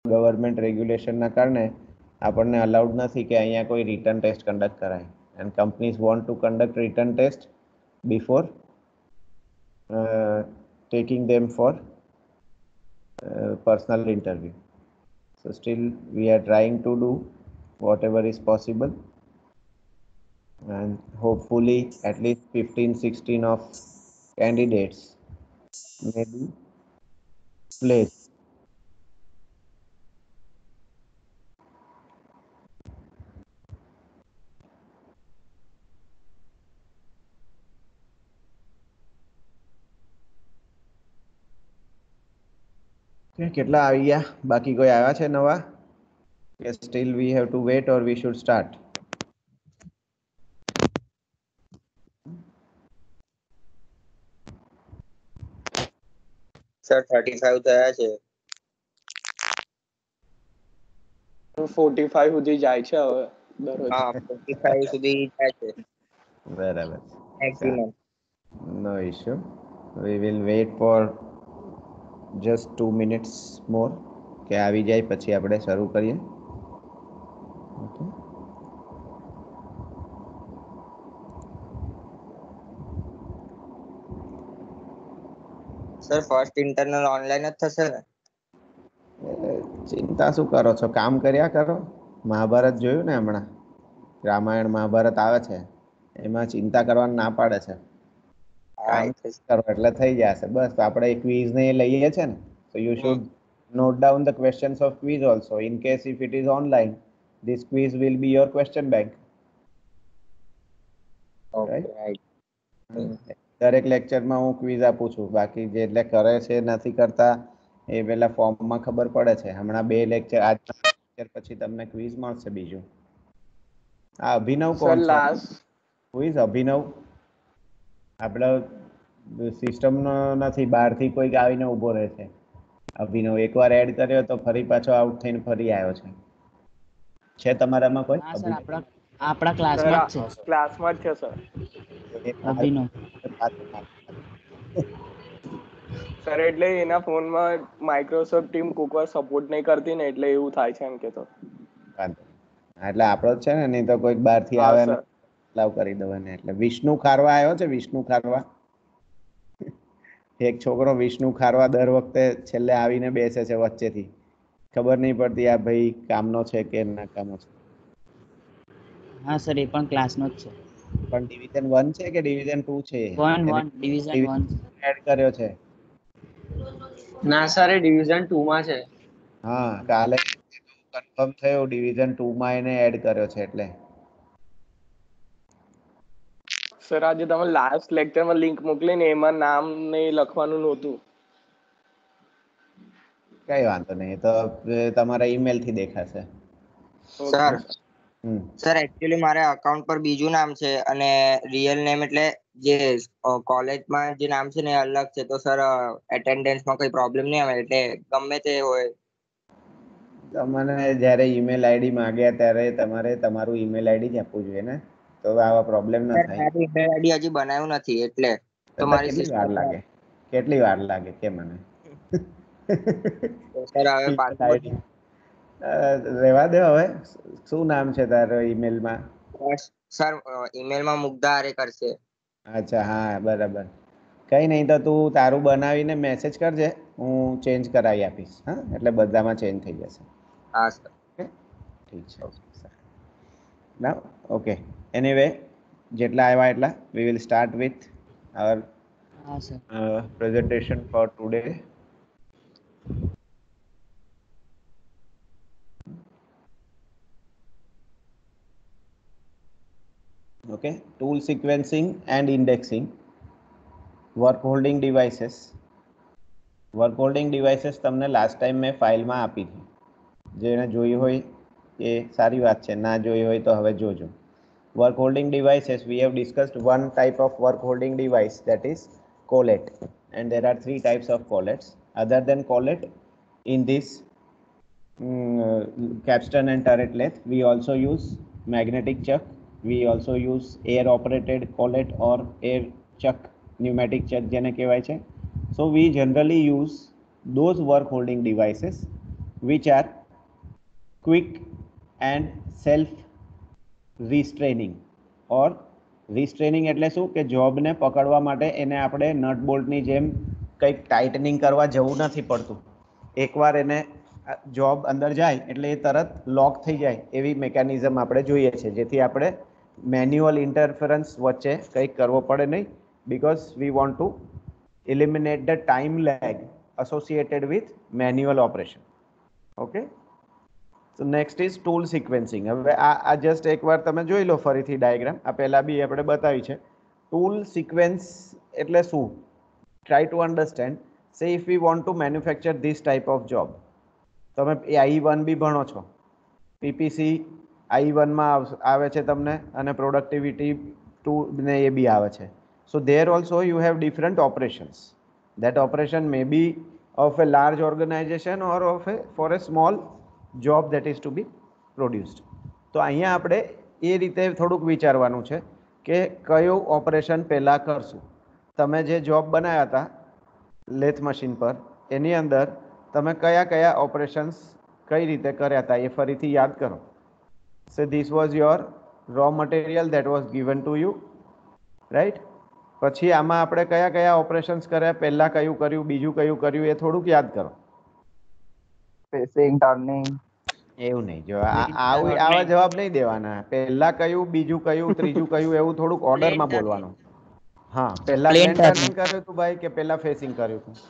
Government રેગ્યુલેશનના કારણે આપણને allowed નથી કે અહીંયા કોઈ રિટર્ન ટેસ્ટ કન્ડક્ટ કરાય. And companies want to conduct return test before taking them for personal interview. So still we are trying to do whatever is possible, and hopefully at least 15-16 of candidates may be placed. કેટલા આવી ગયા? બાકી કોઈ આવ્યા છે નવા? કે still we have to wait or we should start? Sir 35 થયા છે. 45 સુધી જાય છે હવે દરરોજ. હા 45 સુધી જાય છે બરાબર. Maximum. No issue. We will wait for just 2 minutes more કે આવી જાય પછી આપણે શરૂ કરીએ. Okay. Sir first internal online જ થશે ને? ચિંતા શું કરો છો, કામ કર્યા કરો. મહાભારત જોયું ને હમણાં? રામાયણ મહાભારત આવે છે એમાં ચિંતા કરવાનું ના પાડે છે. કામ કરો એટલે થઈ જશે. બસ આપણે એક ક્વિઝ ને લઈએ છે ને, so you should note down the questions of quiz also. In case if it is online, this quiz will be your question bank. Okay right. દરેક લેક્ચરમાં હું ક્વિઝ આપું છું. બાકી જે એટલે કરે છે નથી કરતા એ પેલા ફોર્મમાં ખબર પડે છે. હમણાં 2 લેક્ચર આજ લેક્ચર પછી તમને ક્વિઝ મળશે બીજું. આ અભિનવ કોણ છે? Who is Abhinav? આપણો સિસ્ટમ નથી, બહારથી કોઈક આવીને ઊભો રહે છે. અભિનવ એકવાર એડ કર્યો તો ફરી પાછો આઉટ થઈને ફરી આવ્યો છે. છે તમારામાં કોઈ? હા સર, આપણા ક્લાસમાં જ છે. ક્લાસમાં જ છે સર. અભિનવ સર એટલે એના ફોનમાં માઇક્રોસોફ્ટ ટીમ કોકવાર સપોર્ટ નહીં કરતી ને એટલે એવું થાય છે એમ કે. તો એટલે આપણો જ છે ને, નહીં તો કોઈક બહારથી આવે ને લાવ કરી દેવાને. એટલે વિષ્ણુ ખારવા આવ્યો છે. વિષ્ણુ ખારવા, એક છોકરો વિષ્ણુ ખારવા દર વખતે છેલ્લે આવીને બેસે છે વચ્ચેથી. ખબર નહીં પડતી આ ભાઈ કામનો છે કે નાકામનો છે. હા સર, એ પણ ક્લાસનો જ છે. પણ ડિવિઝન 1 છે કે ડિવિઝન 2 છે? ડિવિઝન 1 એડ કર્યો છે. ના સર, એ ડિવિઝન 2 માં છે. હા, કાલે કન્ફર્મ થયો ડિવિઝન 2 માં એને એડ કર્યો છે. એટલે સર આજે તમે લાસ્ટ લેક્ચરમાં લિંક મોકલીને એમાં નામ ને લખવાનું નહોતું. કઈ વાંધો નહીં, તો તમારા ઈમેલ થી દેખાશે. સર એકચ્યુઅલી મારા અકાઉન્ટ પર બીજું નામ છે અને રિયલ નેમ એટલે જે કોલેજમાં જે નામ છે ને અલગ છે. તો સર એટેન્ડન્સમાં કોઈ પ્રોબ્લેમ નહીં આવે? એટલે ગમે તે હોય તમને જ્યારે ઈમેલ આઈડી માંગ્યા ત્યારે તમારે તમારું ઈમેલ આઈડી જ આપવું જોઈએ ને, તો આવા પ્રોબ્લેમ ન થાય. મારી ઈમેલ આઈડી હજી બનાવ્યું નથી એટલે તો મારી કેટલી વાર લાગે? કેટલી વાર લાગે કે મને? સર હવે પાસવર્ડ રેવા દે. હવે શું નામ છે તારો ઈમેલમાં? સર ઈમેલમાં મુગ્ધા આરેકર છે. અચ્છા, હા બરાબર. કઈ નહીં, તો તું તારું બનાવીને મેસેજ કરજે, હું ચેન્જ કરાવી આપીશ. હા, એટલે બધામાં ચેન્જ થઈ જશે. હા સર. ઠીક છે. ના ઓકે. એનીવે, જેટલા આવ્યા એટલા we will start with our presentation for today. Okay, tool sequencing and indexing. Work holding devices. Work holding devices તમને લાસ્ટ ટાઈમ મેં ફાઇલમાં આપી હતી. જેને જોઈ હોય એ સારી વાત છે, ના જોઈ હોય તો હવે જોજો. Work holding devices, we have discussed one type of work holding device, that is collet, and there are 3 types of collets. Other than collet, in this capstan and turret lathe, we also use magnetic chuck. We also use air operated collet or air chuck, pneumatic chuck જેને કહેવાય છે. So we generally use those work holding devices which are quick and self restraining or restraining એટલે શું કે જોબને પકડવા માટે એને આપણે નટ બોલ્ટની જેમ કંઈક ટાઇટનિંગ કરવા જવું નથી પડતું. એકવાર એને જોબ અંદર જાય એટલે એ તરત લોક થઈ જાય એવી મિકેનિઝમ આપણે જોઈએ છે, જેથી આપણે મેન્યુઅલ ઇન્ટરફરન્સ વચ્ચે કંઈક કરવો પડે નહીં, because we want to eliminate the time lag associated with manual operation. Okay, so next is tool sequencing. હવે આ જસ્ટ એકવાર તમે જોઈ લો ફરીથી ડાયાગ્રામ, આ પહેલા બી આપણે બતાવી છે. ટૂલ સિક્વેન્સ એટલે શું? try to understand. Say if we want to manufacture this type of job, તમે I1 બી ભણો છો, PPC I1 માં આવે છે તમને, અને પ્રોડક્ટિવિટી 2 ને એ બી આવે છે. So there also you have different operations. That operation may be of a large organization or of a for a small job that is to be produced. તો અહીંયા આપણે એ રીતે થોડુંક વિચારવાનું છે કે કયું ઓપરેશન પહેલાં કરશું. તમે જે જોબ બનાવ્યા હતા લેથ મશીન પર, એની અંદર તમે કયા કયા ઓપરેશન્સ કઈ રીતે કર્યા હતા એ ફરીથી યાદ કરો. So this was your raw material that was given to you, right? પછી આમાં આપણે કયા કયા ઓપરેશન્સ કર્યા, પહેલા કયું કર્યું, બીજું કયું કર્યું, એ થોડુંક યાદ કરો. Facing, turning. એવું નહીં, જો આવા જવાબ નહીં દેવાના. પહેલા કયું, બીજું કયું, ત્રીજું કયું, એવું થોડુંક ઓર્ડરમાં બોલવાનું. હા, પહેલા પ્લેન ટર્નિંગ કર્યું હતું ભાઈ કે પહેલા ફેસિંગ કર્યું હતું?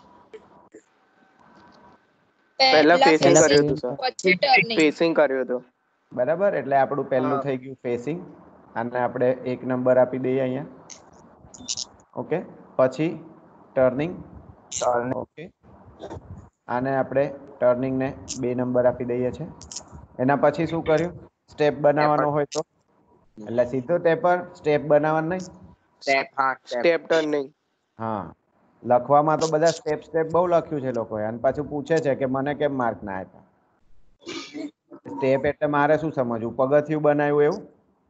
પહેલા ફેસિંગ કર્યું હતું સર, પછી ટર્નિંગ. ફેસિંગ કર્યું હતું. બરાબર, એટલે આપણું પહેલું થઈ ગયું ફેસિંગ, અને આપણે 1 નંબર આપી દઈએ અહીંયા. ઓકે, પછી ટર્નિંગ. ઓકે, આને આપણે ટર્નિંગને 2 નંબર આપી દઈએ છે. એના પછી શું કર્યું? સ્ટેપ બનાવવાનો હોય તો એટલે સીધો ટેપર, સ્ટેપ બનાવવાનું નહીં. Step turning. હા, લખવામાં તો બધા સ્ટેપ સ્ટેપ બહુ લખ્યું છે લોકોએ, અને પાછું પૂછે છે કે મને કેમ માર્ક ના આપ્યા. સ્ટેપ એટલે મારે શું સમજવું? પગથિયું બનાવ્યું એવું?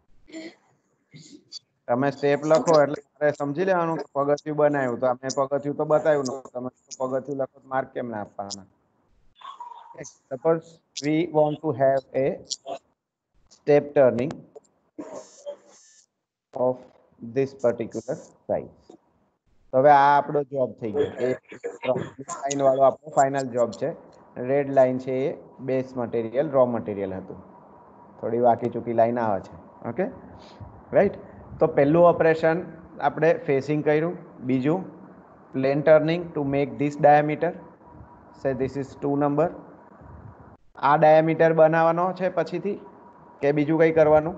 તમે સ્ટેપ લખો એટલે મારે સમજી લેવાનું કે પગથિયું બનાવ્યું, તો અમે પગથિયું તો બતાવ્યું નતું, તમે પગથિયું લખો તો માર્ક કેમ ના આપવાના? Suppose we want to have a step turning of this particular size. તો હવે આ આપણો જોબ થઈ ગયો. એ લાઈન વાળો આપણો ફાઇનલ જોબ છે. રેડ લાઈન છે એ બેઝ મટીરિયલ, રો મટીરિયલ હતું. થોડી વાકી ચૂકી લાઈન આવે છે. Okay, right? તો પહેલું ઓપરેશન આપણે ફેસિંગ કર્યું, બીજું plane turning to make this diameter, say this is 2 number. આ ડાયામીટર બનાવવાનો છે પછીથી કે બીજું કંઈ કરવાનું?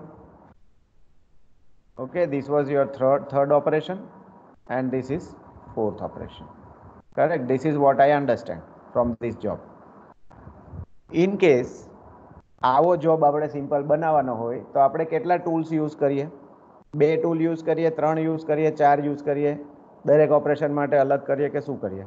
Okay, this was your third operation and this is 4th operation. Correct? This is what I understand from this job. In case આવો job આપણે સિમ્પલ બનાવવાનો હોય તો આપણે કેટલા ટૂલ્સ યુઝ કરીએ? 2 ટૂલ યુઝ કરીએ, 3 યુઝ કરીએ, 4 યુઝ કરીએ? દરેક ઓપરેશન માટે અલગ કરીએ કે શું કરીએ?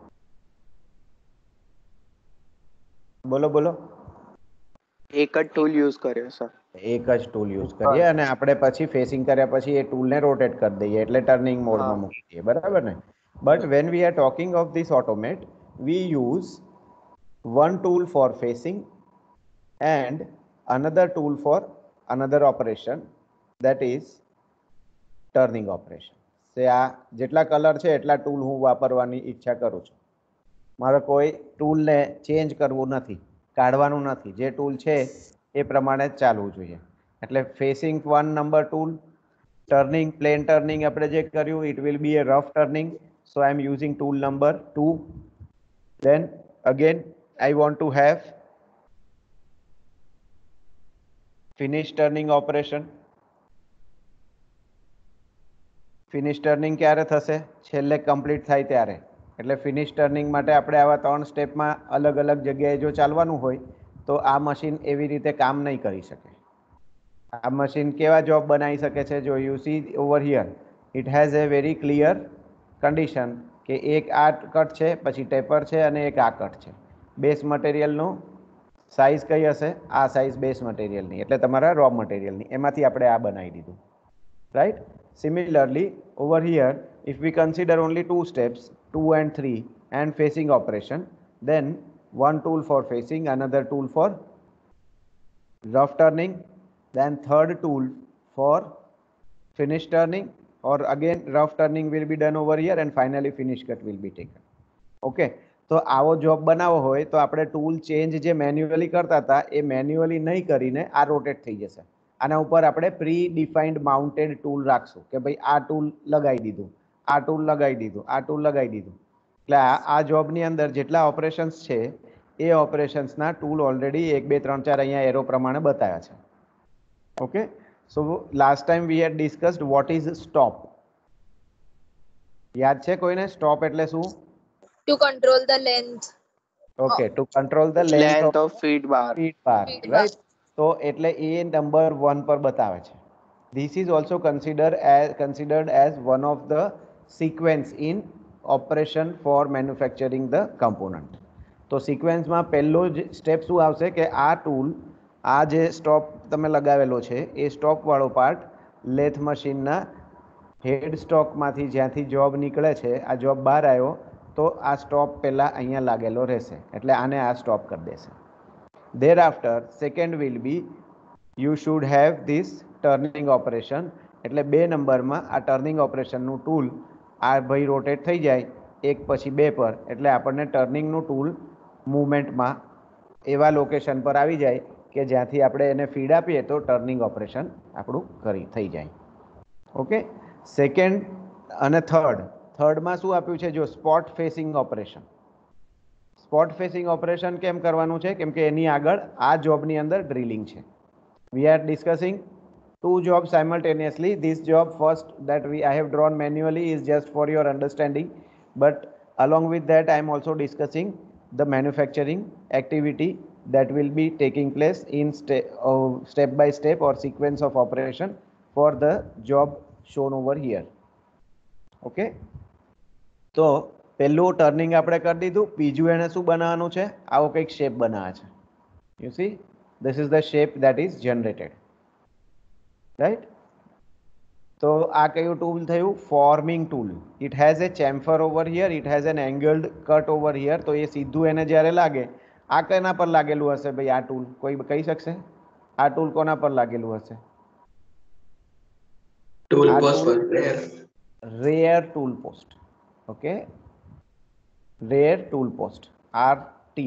બોલો બોલો. એક જ ટૂલ યુઝ કર્યો સર. એક જ ટૂલ યુઝ કરીએ અને આપણે પછી ફેસિંગ કર્યા પછી એ ટૂલને રોટેટ કરી દઈએ એટલે ટર્નિંગ મોડમાં મૂકી દઈએ, બરાબર ને? But when we are talking of this automat, we use one tool for facing and another tool for another operation, that is turning operation. સે આ જેટલા કલર છે એટલા ટૂલ હું વાપરવાની ઈચ્છા કરું છું. મારે કોઈ ટૂલને ચેન્જ કરવું નથી, કાઢવાનું નથી. જે ટૂલ છે એ પ્રમાણે જ ચાલવું જોઈએ. એટલે facing 1 number tool, turning, plane turning આપણે જે કર્યું, it will be a rough turning, so I am using tool number 2. Then again I want to have finish turning operation. Finish turning ક્યારે થશે? છેલ્લે કમ્પ્લીટ થાય ત્યારે. એટલે ફિનિશ ટર્નિંગ માટે આપણે આવા 3 સ્ટેપમાં અલગ અલગ જગ્યાએ જો ચાલવાનું હોય તો આ મશીન એવી રીતે કામ નહીં કરી શકે. આ મશીન કેવા જોબ બનાવી શકે છે? જો you see over here, it has a very clear condition કે એક આ કટ છે, પછી ટેપર છે, અને એક આ કટ છે. બેઝ મટીરિયલનું સાઇઝ કઈ હશે? આ સાઇઝ બેઝ મટીરિયલની, એટલે તમારા રો મટીરિયલની. એમાંથી આપણે આ બનાવી દીધું, right? Similarly over here, if we consider only 2 steps, 2 and 3, and facing operation, then one tool for facing, another tool for rough turning, then third tool for finish turning, or again rough turning will be done over here and finally finish cut will be taken. Okay, તો આવો job બનાવવો હોય તો આપણે tool change જે manually કરતા હતા એ manually નહીં કરીને આ રોટેટ થઈ જશે. આના ઉપર આપણે પ્રી ડિફાઇન્ડ માઉન્ટેડ ટૂલ રાખશું કે ભાઈ આ ટૂલ લગાવી દીધું, આ ટૂલ લગાવી દીધું, આ ટૂલ લગાવી દીધું. એટલે આ જોબની અંદર જેટલા ઓપરેશન્સ છે એ ઓપરેશન્સના ટૂલ ઓલરેડી 1 2 3 4 અહીંયા એરો પ્રમાણે બતાવ્યા છે. Okay, so last time we had discussed what is stop. યાદ છે કોઈને સ્ટોપ એટલે શું? To control the length. Okay, to control the length of feed bar. Right? So એટલે એ નંબર 1 પર બતાવે છે. This is also considered as one of the sequence in operation for manufacturing the component. તો સિક્વેન્સમાં પહેલો જ step શું આવશે કે આ ટૂલ, આ જે સ્ટોપ તમે લગાવેલો છે એ સ્ટોપ વાળો પાર્ટ લેથ મશીનના હેડ સ્ટોકમાંથી જ્યાંથી જોબ નીકળે છે, આ જોબ બહાર આવ્યો તો આ સ્ટોપ પહેલાં અહીંયા લાગેલો રહેશે એટલે આને આ સ્ટોપ કરી દેશે. Thereafter second will be you should have this turning operation. એટલે 2 નંબરમાં આ ટર્નિંગ ઓપરેશનનું ટૂલ આ ભાઈ રોટેટ થઈ જાય એક પછી 2 પર, એટલે આપણને ટર્નિંગનું ટૂલ મૂવમેન્ટમાં એવા લોકેશન પર આવી જાય કે જ્યાંથી આપણે એને ફીડ આપીએ તો ટર્નિંગ ઓપરેશન આપણું થઈ જાય. ઓકે, સેકન્ડ અને થર્ડમાં શું આપ્યું છે? જો spot facing operation. Spot facing operation કેમ કરવાનું છે? કેમ કે એની આગળ આ જોબની અંદર ડ્રિલિંગ છે. We are discussing 2 jobs simultaneously. This job first that I have drawn manually is just for your understanding, but along with that I am also discussing the manufacturing activity that will be taking place in step by step or sequence of operation for the job shown over here. Okay, તો પહેલું turning આપણે કરી દીધું. બીજું એને શું બનાવવાનું છે? આવો કંઈક શેપ બનાવે છે. You see, this is the shape that is generated. Right, તો આ કયું ટૂલ થયું? Forming tool. It has a chamfer over here, it has an angled cut over here. તો એ સીધું એને જ્યારે લાગે, આ કેના પર લાગેલું હશે ભાઈ? આ ટૂલ કોઈ કહી શકશે? આ ટૂલ કોના પર લાગેલું હશે? Rear tool post. Okay, rear tool post, RTP.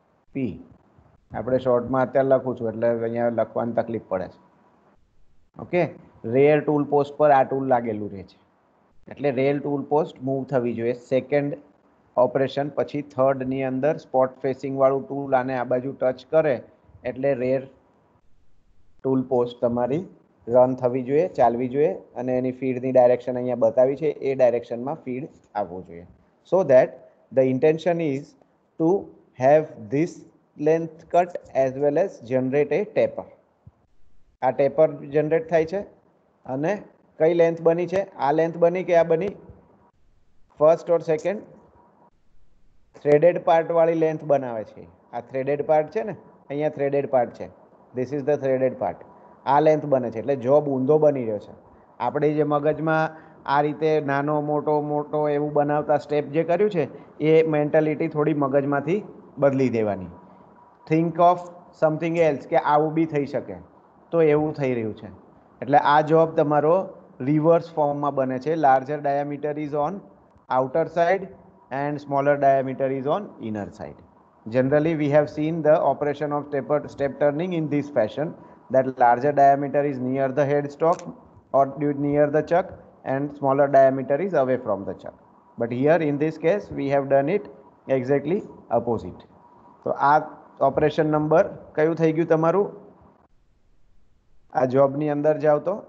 આપણે શોર્ટમાં અત્યારે લખું છું એટલે અહીંયા લખવાની તકલીફ પડે છે. ઓકે, રેયર ટૂલ પોસ્ટ પર આ ટૂલ લાગેલું રહે છે એટલે રેયર ટૂલ પોસ્ટ મૂવ થવી જોઈએ. સેકન્ડ ઓપરેશન પછી થર્ડની અંદર સ્પોટ ફેસિંગ વાળું ટૂલ આને આ બાજુ ટચ કરે એટલે રેયર ટૂલ પોસ્ટ તમારી રન થવી જોઈએ, ચાલવી જોઈએ અને એની ફીડની ડાયરેક્શન અહીંયા બતાવી છે એ ડાયરેક્શનમાં ફીડ આવવું જોઈએ. So that the intention is to have this length cut as well as generate a taper. આ ટેપર જનરેટ થાય છે અને કઈ લેન્થ બની છે? આ લેન્થ બની કે આ બની? First or second? Threaded part વાળી લેન્થ બનાવે છે. આ થ્રેડેડ પાર્ટ છે ને, અહીંયા થ્રેડેડ પાર્ટ છે. This is the threaded part. આ લેન્થ બને છે એટલે જોબ ઊંધો બની રહ્યો છે. આપણે જે મગજમાં આ રીતે નાનો મોટો એવું બનાવતા સ્ટેપ જે કર્યું છે એ મેન્ટાલિટી થોડી મગજમાંથી બદલી દેવાની. થિંક ઓફ સમથિંગ એલ્સ કે આવું બી થઈ શકે, તો એવું થઈ રહ્યું છે. એટલે આ જોબ તમારો રિવર્સ ફોર્મમાં બને છે. Larger diameter is on outer side and smaller diameter is on inner side. Generally we have seen the operation of step turning in this fashion, that larger diameter is near the headstock or near the chuck and smaller diameter is away from the chuck. But here in this case we have done it exactly opposite. So આ operation number કયું થઈ ગયું તમારું? આ જોબની અંદર જાઓ તો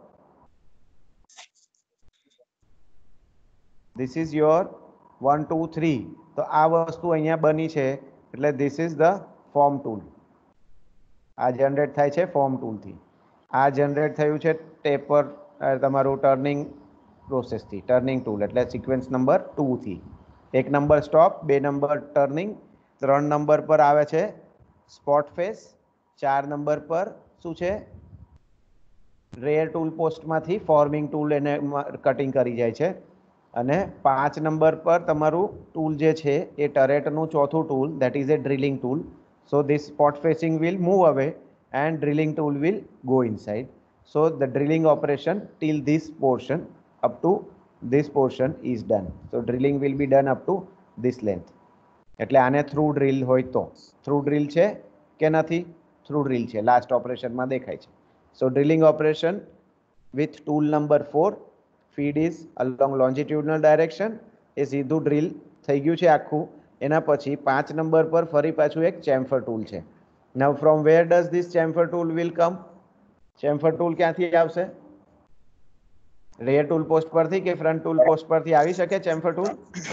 this is your 1 2 3. તો આ વસ્તુ અહીંયા બની છે એટલે this is the form tool. આ જનરેટ થાય છે ફોર્મ ટૂલથી. આ જનરેટ થયું છે ટેપર તમારું ટર્નિંગ પ્રોસેસથી, ટર્નિંગ ટૂલ એટલે સિક્વન્સ નંબર 2 થી. 1 number stop, 2 number turning, 3 number પર આવે છે સ્પોટ ફેસ, 4 નંબર પર શું છે? રેયર ટૂલ પોસ્ટમાંથી ફોર્મિંગ ટૂલ એને કટિંગ કરી જાય છે અને 5 નંબર પર તમારું ટૂલ જે છે એ ટરેટનું ચોથું tool, that is a drilling tool. So this spot facing will move away and drilling tool will go inside. So the drilling operation till this portion up to this portion is done. So drilling will be done up to this length. એટલે આને through drill હોય તો through drill છે કે નથી? Through drill છે, last ઓપરેશનમાં દેખાય છે. So drilling operation with tool number 4, feed is along longitudinal direction. એ સીધું ડ્રીલ થઈ ગયું છે આખું. એના પછી 5 નંબર પર ફરી પાછું એક ચેમ્ફર ટૂલ છે. Now from where does this chamfer tool will come? Chamfer tool ક્યાંથી આવશે? રેર ટૂલ પોસ્ટ પરથી કે ફ્રન્ટ ટૂલ પોસ્ટ પરથી આવી શકે ચેમ્ફર ટૂલ?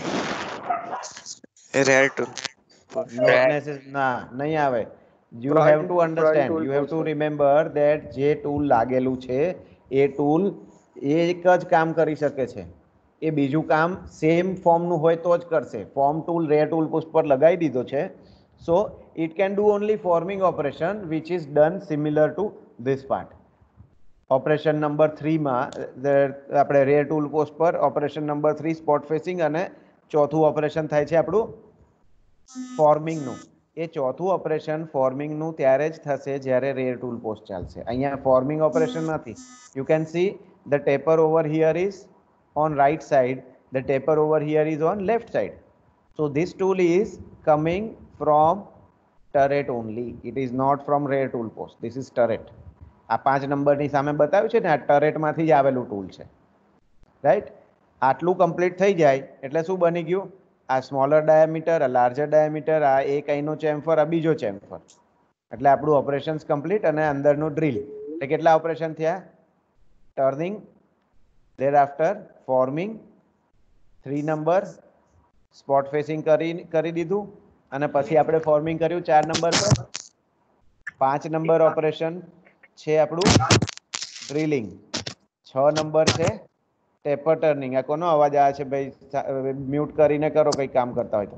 રેર ટૂલ ના, નહીં આવે. You Front- have to front understand, tool you have to post. remember that જે ટૂલ લાગેલું છે એ ટૂલ એક જ કામ કરી શકે છે. એ બીજું કામ સેમ ફોર્મનું હોય તો જ કરશે. Form tool rear tool post પર લગાવી દીધો છે. So it can do only forming operation which is done similar to this part. Operation number 3 માં આપણે રેર ટૂલ પોસ્ટ પર ઓપરેશન નંબર 3 સ્પોટ ફેસિંગ અને ચોથું ઓપરેશન થાય છે આપણું ફોર્મિંગનું. એ ચોથું ઓપરેશન ફોર્મિંગનું ત્યારે જ થશે જ્યારે રેર ટૂલ પોસ્ટ ચાલશે. અહીંયા ફોર્મિંગ ઓપરેશન નથી. You can see the taper over here is on right side, the taper over here is on left side. So this tool is coming from turret only. It is not from rear tool post. This is turret. આ 5 નંબરની સામે બતાવ્યું છે ને, આ ટરેટમાંથી જ આવેલું tool છે, રાઈટ? આટલું કમ્પ્લીટ થઈ જાય એટલે શું બની ગયું? આ સ્મોલર ડાયામીટર, આ લાર્જર ડાયામીટર, આ એક અહીંનો ચેમ્ફર, આ બીજો ચેમ્ફર. એટલે આપણું ઓપરેશન્સ કમ્પ્લીટ અને અંદરનું ડ્રીલ. એટલે કેટલા ઓપરેશન થયા? Turning, thereafter forming, 3 number spot facing કરી દીધું અને પછી આપણે ફોર્મિંગ કર્યું 4 નંબર પર. 5 નંબર ઓપરેશન છે આપણું ડ્રિલિંગ. 6 નંબર છે ટેપર ટર્નિંગ. આ કોનો અવાજ આવે છે ભાઈ? મ્યુટ કરીને કરો કંઈ કામ કરતા હોય તો.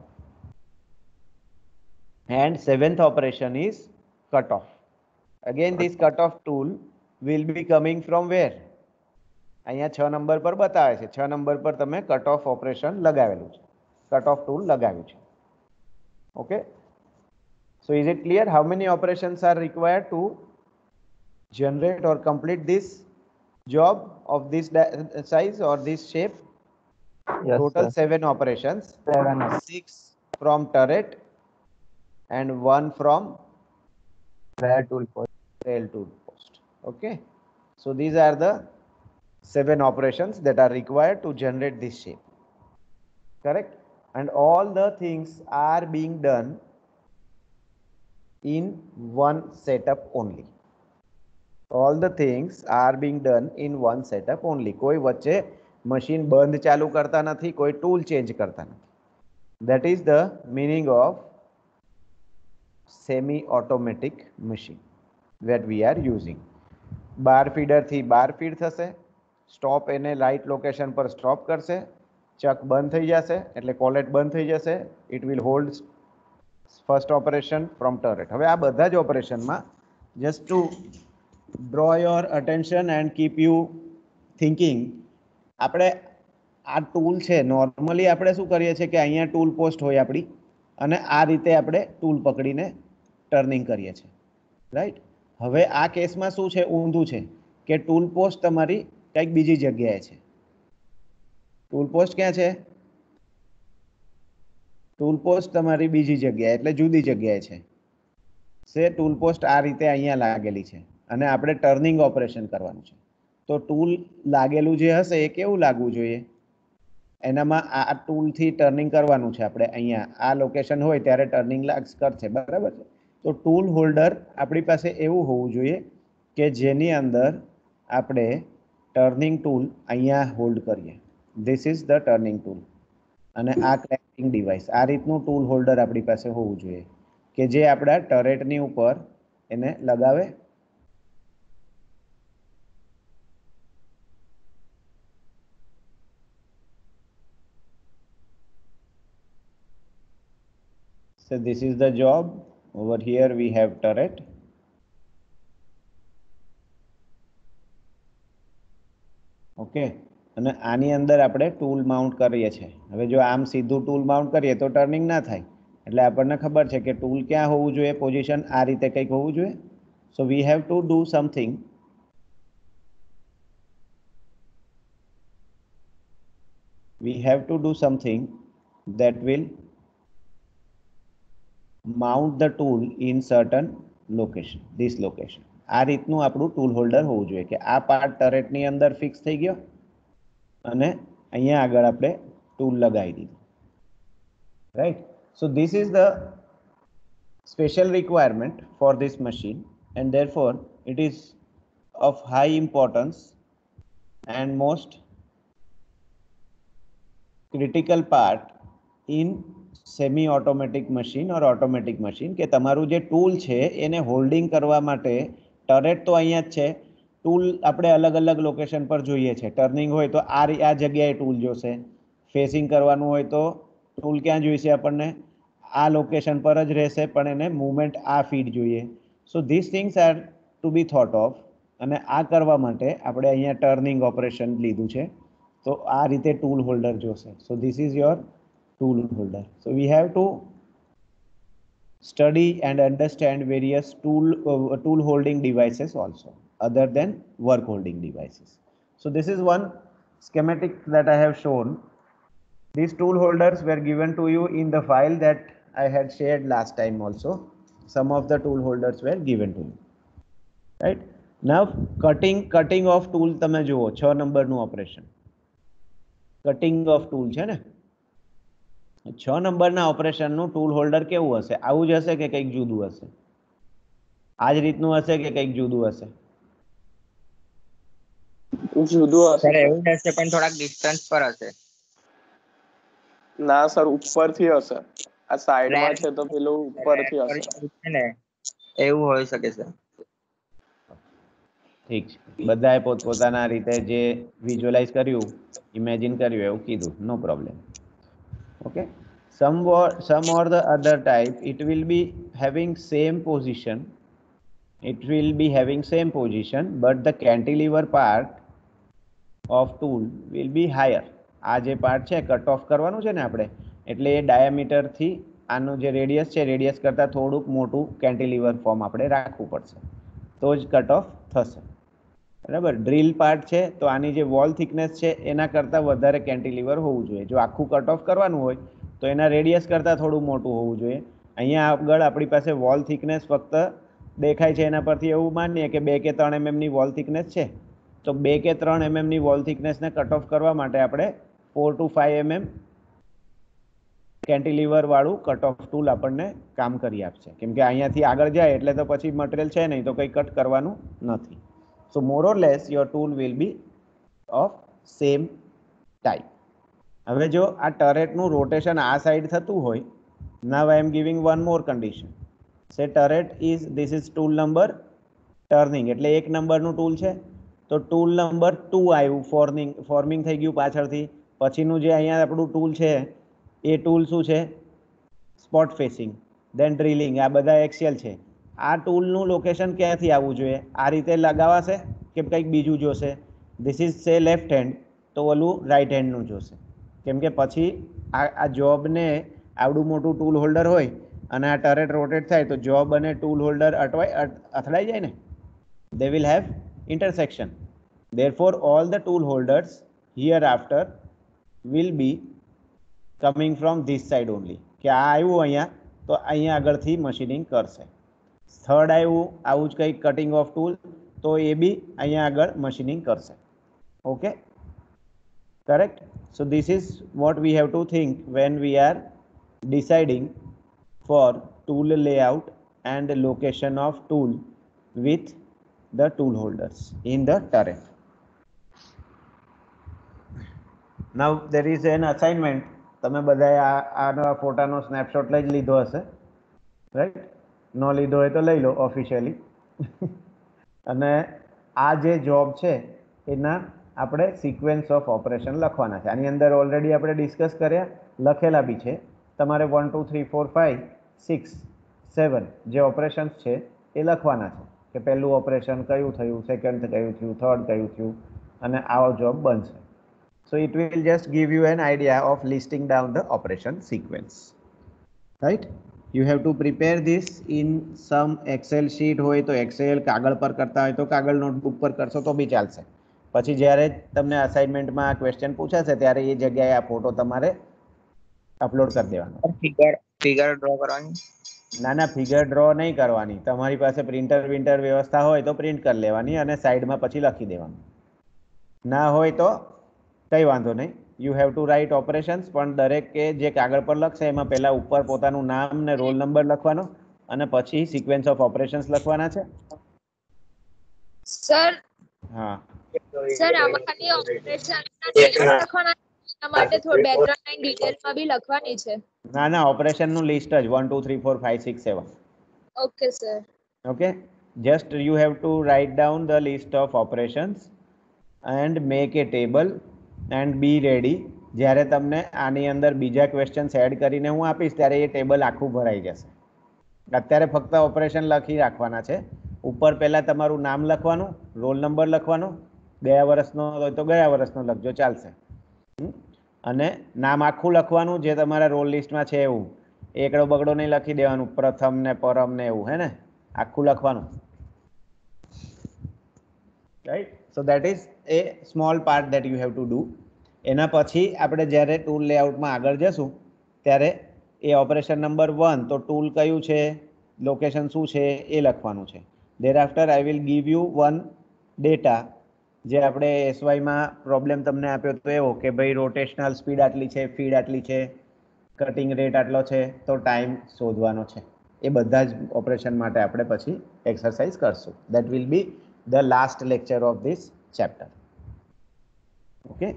And 7th operation is cut off. Again this cut off tool will be coming from where? અહીંયા 6 નંબર પર બતાવે છે. 6 નંબર પર તમે કટ ઓફ ઓપરેશન લગાવેલું છે, કટ ઓફ ટૂલ લગાવ્યું છે. Okay, so is it clear how many operations are required to generate or complete this job of this size or this shape? Yes, Total sir. 7 operations. 7. 6 from turret and 1 from Rear tool post. rail tool post. Okay, so these are the 7 operations that are required to generate this shape, correct? And all the things are being done in one setup only. All the things are being done in one setup only. કોઈ વચ્ચે machine બંધ ચાલુ કરતા નથી, કોઈ tool change કરતા નથી. That is the meaning of semi automatic machine that we are using. Bar feeder થી બાર ફીડ થશે. સ્ટોપ એને રાઈટ લોકેશન પર સ્ટોપ કરશે. ચક બંધ થઈ જશે એટલે કોલેટ બંધ થઈ જશે. It will hold first operation from turret. હવે આ બધા જ ઓપરેશનમાં just to draw your attention and keep you thinking, આપણે આ ટૂલ છે નોર્મલી આપણે શું કરીએ છીએ કે અહીંયા ટૂલ પોસ્ટ હોય આપણી અને આ રીતે આપણે ટૂલ પકડીને ટર્નિંગ કરીએ છીએ, રાઈટ? હવે આ કેસમાં શું છે? ઊંધું છે કે ટૂલ પોસ્ટ તમારી કંઈક બીજી જગ્યાએ છે. ટૂલ પોસ્ટ ક્યાં છે? ટૂલ પોસ્ટ તમારી બીજી જગ્યાએ એટલે જુદી જગ્યાએ છે. ટૂલ પોસ્ટ આ રીતે અહીંયા લાગેલી છે અને આપણે ટર્નિંગ ઓપરેશન કરવાનું છે. તો ટૂલ લાગેલું જે હશે એ કેવું લાગવું જોઈએ? એનામાં આ ટૂલથી ટર્નિંગ કરવાનું છે આપણે. અહીંયા આ લોકેશન હોય ત્યારે ટર્નિંગ કરશે, બરાબર છે? તો ટૂલ હોલ્ડર આપણી પાસે એવું હોવું જોઈએ કે જેની અંદર આપણે ટર્નિંગ ટૂલ અહીંયા હોલ્ડ કરીએ. This is the turning tool અને આ ક્લેમ્પિંગ ડિવાઇસ. આ રીતનું ટૂલ હોલ્ડર આપણી પાસે હોવું જોઈએ કે જે આપણા ટરેટની ઉપર એને લગાવે. So this is the job. Over here we have turret. Okay, અને આની અંદર આપણે ટૂલ માઉન્ટ કરીએ છીએ. હવે જો આમ સીધું ટૂલ માઉન્ટ કરીએ તો ટર્નિંગ ના થાય. એટલે આપણને ખબર છે કે ટૂલ ક્યાં હોવું જોઈએ, પોઝિશન આ રીતે કંઈક હોવું જોઈએ. So we have to do something. We have to do something that will mount the tool in certain location, this location. આ રીતનું આપણું ટૂલ હોલ્ડર હોવું જોઈએ કે આ પાર્ટ ટરેટની અંદર ફિક્સ થઈ ગયો અને અહીંયા આગળ આપણે ટૂલ લગાવી દીધું, right? So this is the special requirement for this machine, and therefore it is of high importance and most critical part in semi automatic machine or automatic machine કે તમારું જે ટૂલ છે એને હોલ્ડિંગ કરવા માટે turret તો અહીંયા જ છે, ટૂલ આપણે અલગ અલગ લોકેશન પર જોઈએ છે. ટર્નિંગ હોય તો આ જગ્યાએ ટૂલ જોશે, ફેસિંગ કરવાનું હોય તો ટૂલ ક્યાં જોઈશે આપણને, આ લોકેશન પર જ રહેશે પણ એને મૂવમેન્ટ આ ફીડ જોઈએ. So this things are to be thought of, અને આ કરવા માટે આપણે અહીંયા ટર્નિંગ ઓપરેશન લીધું છે, તો આ રીતે ટૂલ હોલ્ડર જોશે. So this is your tool holder. So we have to study and understand various tool holding devices also other than work holding devices. So this is one schematic that I have shown. These tool holders were given to you in the file that I had shared last time also. Some of the tool holders were given to you, right? Now cutting of tool તમે જુઓ 6 નંબરનું operation cutting of tool છે ને, 6 નંબરના ઓપરેશનનું tool holder કેવું હશે, આવું જ હશે કે કંઈક જુદું હશે, આ જ રીતનું હશે કે કંઈક જુદું હશે? જુદું હશે સર એવું જ હશે પણ થોડાક ડિસ્ટન્સ પર હશે. ના સર, ઉપરથી હશે. આ સાઈડમાં છે તો પેલું ઉપરથી હશે. છે ને એવું હોઈ શકે સર. ઠીક છે, બધાએ પોતપોતાના રીતે જે વિઝ્યુઅલાઇઝ કર્યું, ઇમેજિન કર્યું એવું કીધું, no problem. Okay, some or the other type it will be having same position, but the cantilever part of tool will be higher. આ જે પાર્ટ છે કટ ઓફ કરવાનું છે ને આપણે, એટલે એ ડાયામીટર થી આનું જે રેડિયસ છે રેડિયસ કરતા થોડુંક મોટું કેન્ટિલીવર ફોર્મ આપણે રાખવું પડશે તો જ કટ ઓફ થશે, બરાબર. ડ્રીલ પાર્ટ છે તો આની જે વોલ થિકનેસ છે એના કરતાં વધારે કેન્ટિલીવર હોવું જોઈએ. જો આખું કટ ઓફ કરવાનું હોય તો એના રેડિયસ કરતાં થોડું મોટું હોવું જોઈએ. અહીંયા આગળ આપણી પાસે વોલ થિકનેસ ફક્ત દેખાય છે, એના પરથી એવું માનીએ કે 2 કે 3 mm વોલ થિકનેસ છે, તો 2 કે 3 mm વોલ થિકનેસને કટ ઓફ કરવા માટે આપણે 4 to 5 mm કેન્ટિલીવર વાળું કટ ઓફ ટૂલ આપણને કામ કરી આપશે, કેમ કે અહીંયાથી આગળ જાય એટલે તો પછી મટીરિયલ છે નહીં તો કંઈ કટ કરવાનું નથી. So more or less your tool will be of same type. હવે જો આ ટરેટનું રોટેશન આ સાઈડ થતું હોય, now I am giving one more condition. Say turret is, this is tool number turning, એટલે 1 નંબરનું ટૂલ છે તો ટૂલ નંબર 2 આવ્યું, ફોર્મિંગ થઈ ગયું પાછળથી. પછીનું જે અહીંયા આપણું ટૂલ છે એ ટૂલ શું છે, સ્પોટ ફેસિંગ, દેન ડ્રિલિંગ, આ બધા એક્સિયલ છે. આ ટૂલનું લોકેશન ક્યાંથી આવવું જોઈએ, આ રીતે લગાવાશે કે કંઈક બીજું જોશે? This is say left hand તો ઓલું રાઈટ હેન્ડનું જોશે, કેમ કે પછી આ જોબને આવડું મોટું ટૂલ હોલ્ડર હોય અને આ ટરેટ રોટેટ થાય તો જોબ અને ટૂલ હોલ્ડર અથડાઈ જાય ને, they will have intersection. Therefore all the tool holders hereafter will be coming from this side only, કે આ આવ્યું અહીંયા તો અહીંયા આગળથી મશીનિંગ કરશે. થર્ડ આવ્યું આવું જ કંઈક કટિંગ ઓફ ટૂલ તો એ બી અહીંયા આગળ મશીનિંગ કરશે. Okay, correct. So this is what we have to think when we are deciding for tool layout and location of tool with the tool holders in the turret. Now there is an assignment. તમે બધાએ આનો ફોટાનો snapshot લઈ જ લીધો હશે, right? ન લીધો હોય તો લઈ લો ઓફિશિયલી. અને આ જે જોબ છે એના આપણે સિક્વન્સ ઓફ ઓપરેશન લખવાના છે. આની અંદર ઓલરેડી આપણે ડિસ્કસ કર્યા, લખેલા બી છે. તમારે 1 2 3 4 5 6 7 જે ઓપરેશન્સ છે એ લખવાના છે કે પહેલું ઓપરેશન કયું થયું, સેકન્ડ કયું થયું, થર્ડ કયું થયું, અને આવો જોબ બનશે. So it will just give you an idea of listing down the operation sequence, right? You have to prepare this in some excel sheet હોય તો એક્સેલ, કાગળ પર કરતા હોય તો કાગળ નોટબુક પર કરશો તો બી ચાલશે. પછી જ્યારે તમને અસાઇનમેન્ટમાં આ ક્વેશ્ચન પૂછાશે ત્યારે એ જગ્યાએ આ ફોટો તમારે અપલોડ કરી દેવાનો. ફિગર ડ્રો કરવાની? ના ફિગર ડ્રો નહીં કરવાની. તમારી પાસે પ્રિન્ટર વ્યવસ્થા હોય તો પ્રિન્ટ કરી લેવાની અને સાઈડમાં પછી લખી દેવાનું. ના હોય તો કંઈ વાંધો નહીં. You have to write operations, પણ દરેક કે જે કાગળ પર લખશે એમાં પહેલા ઉપર પોતાનું નામ ને રોલ નંબર લખવાનો અને પછી સિક્વન્સ ઓફ ઓપરેશન્સ લખવાના છે. સર હા સર આમાં ખાલી ઓપરેશન લખવાના એના માટે થોડ 2-3 લાઈન ડિટેલમાં બી લખવાની છે. ના ઓપરેશનનું લિસ્ટ જ 1 2 3 4 5 6 7. Okay sir. Okay, just you have to write down the list of operations and make a table and be ready. જ્યારે તમને આની અંદર બીજા ક્વેશ્ચન્સ એડ કરીને હું આપીશ ત્યારે એ ટેબલ આખું ભરાઈ જશે. અત્યારે ફક્ત ઓપરેશન લખી રાખવાના છે. ઉપર પહેલા તમારું નામ લખવાનું, રોલ નંબર લખવાનો, ગયા વર્ષનો હોય તો ગયા વર્ષનો લખજો ચાલશે. અને નામ આખું લખવાનું જે તમારા રોલ લિસ્ટમાં છે એવું. એકડો બગડો નહીં લખી દેવાનું, પ્રથમ ને પરમ ને એવું, હે ને? આખું લખવાનું. Right, so that is a small part that you have to do. એના પછી આપણે જ્યારે ટૂલ લેઆઉટમાં આગળ જશું ત્યારે એ ઓપરેશન નંબર 1 તો ટૂલ કયું છે, લોકેશન શું છે એ લખવાનું છે. Thereafter I will give you one data. જે આપણે એસવાયમાં પ્રોબ્લેમ તમને આપ્યો તો એવો કે ભાઈ રોટેશનલ સ્પીડ આટલી છે, ફીડ આટલી છે, કટિંગ રેટ આટલો છે, તો ટાઈમ શોધવાનો છે. એ બધા જ ઓપરેશન માટે આપણે પછી એક્સરસાઇઝ કરશું. That will be the last lecture of this chapter. Okay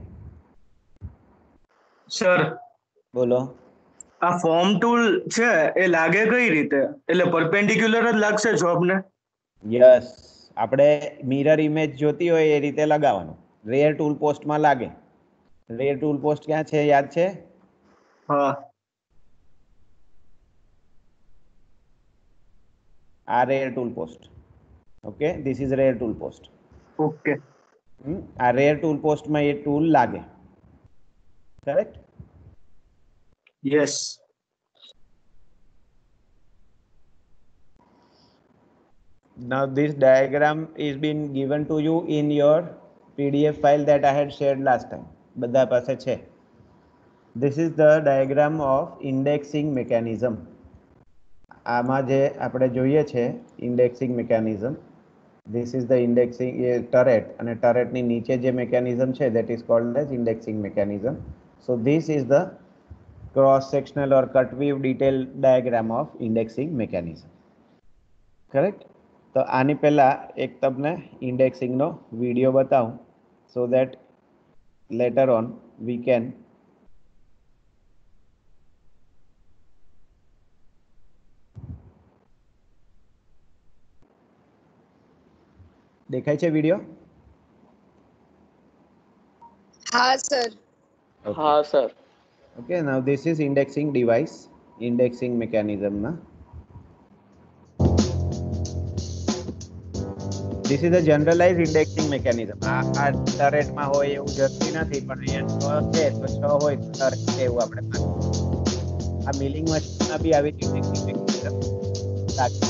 sir, બોલો. આ ફોર્મ ટૂલ છે એ લાગે કઈ રીતે? એટલે પરપેન્ડિક્યુલર જ લાગશે જોબને? યસ, આપણે મિરર ઇમેજ જોતી હોય એ રીતે લગાવવાનું. રેર ટૂલ પોસ્ટમાં લાગે. રેર ટૂલ પોસ્ટ ક્યાં છે યાદ છે? હા. આ rear tool post. Okay, this is rear tool post. Okay. આ રેર ટૂલ પોસ્ટમાં એ ટૂલ લાગે. Correct? Yes. Now this diagram is been given to you in your PDF file that I had shared last time. બધા પાસે છે. This is the diagram of indexing mechanism. આમાં જે આપણે જોઈએ છે indexing mechanism. This is the indexing turret અને turretની નીચે જે mechanism છે that is called as indexing mechanism. So this is the cross sectional or cut view detail diagram of indexing mechanism. Correct? તો આની પહેલા એક તમને ઇન્ડેક્સિંગનો વિડીયો બતાવું so that later on we can દેખાય છે વિડીયો? હા સર. હા sir. Okay, now this is indexing device, indexing મિકેનિઝમના. This is a generalized indexing mechanism. આ ટરેટમાં હોય એવું જરૂરી નથી, પણ અહીંયા 6 છે તો 6 હોય તો ટરેટ છે એવું આપણે માનીએ. આ મિલિંગ મશીનમાં બી આવી ઇન્ડેક્સિંગ મેકેનિઝમ લાગે.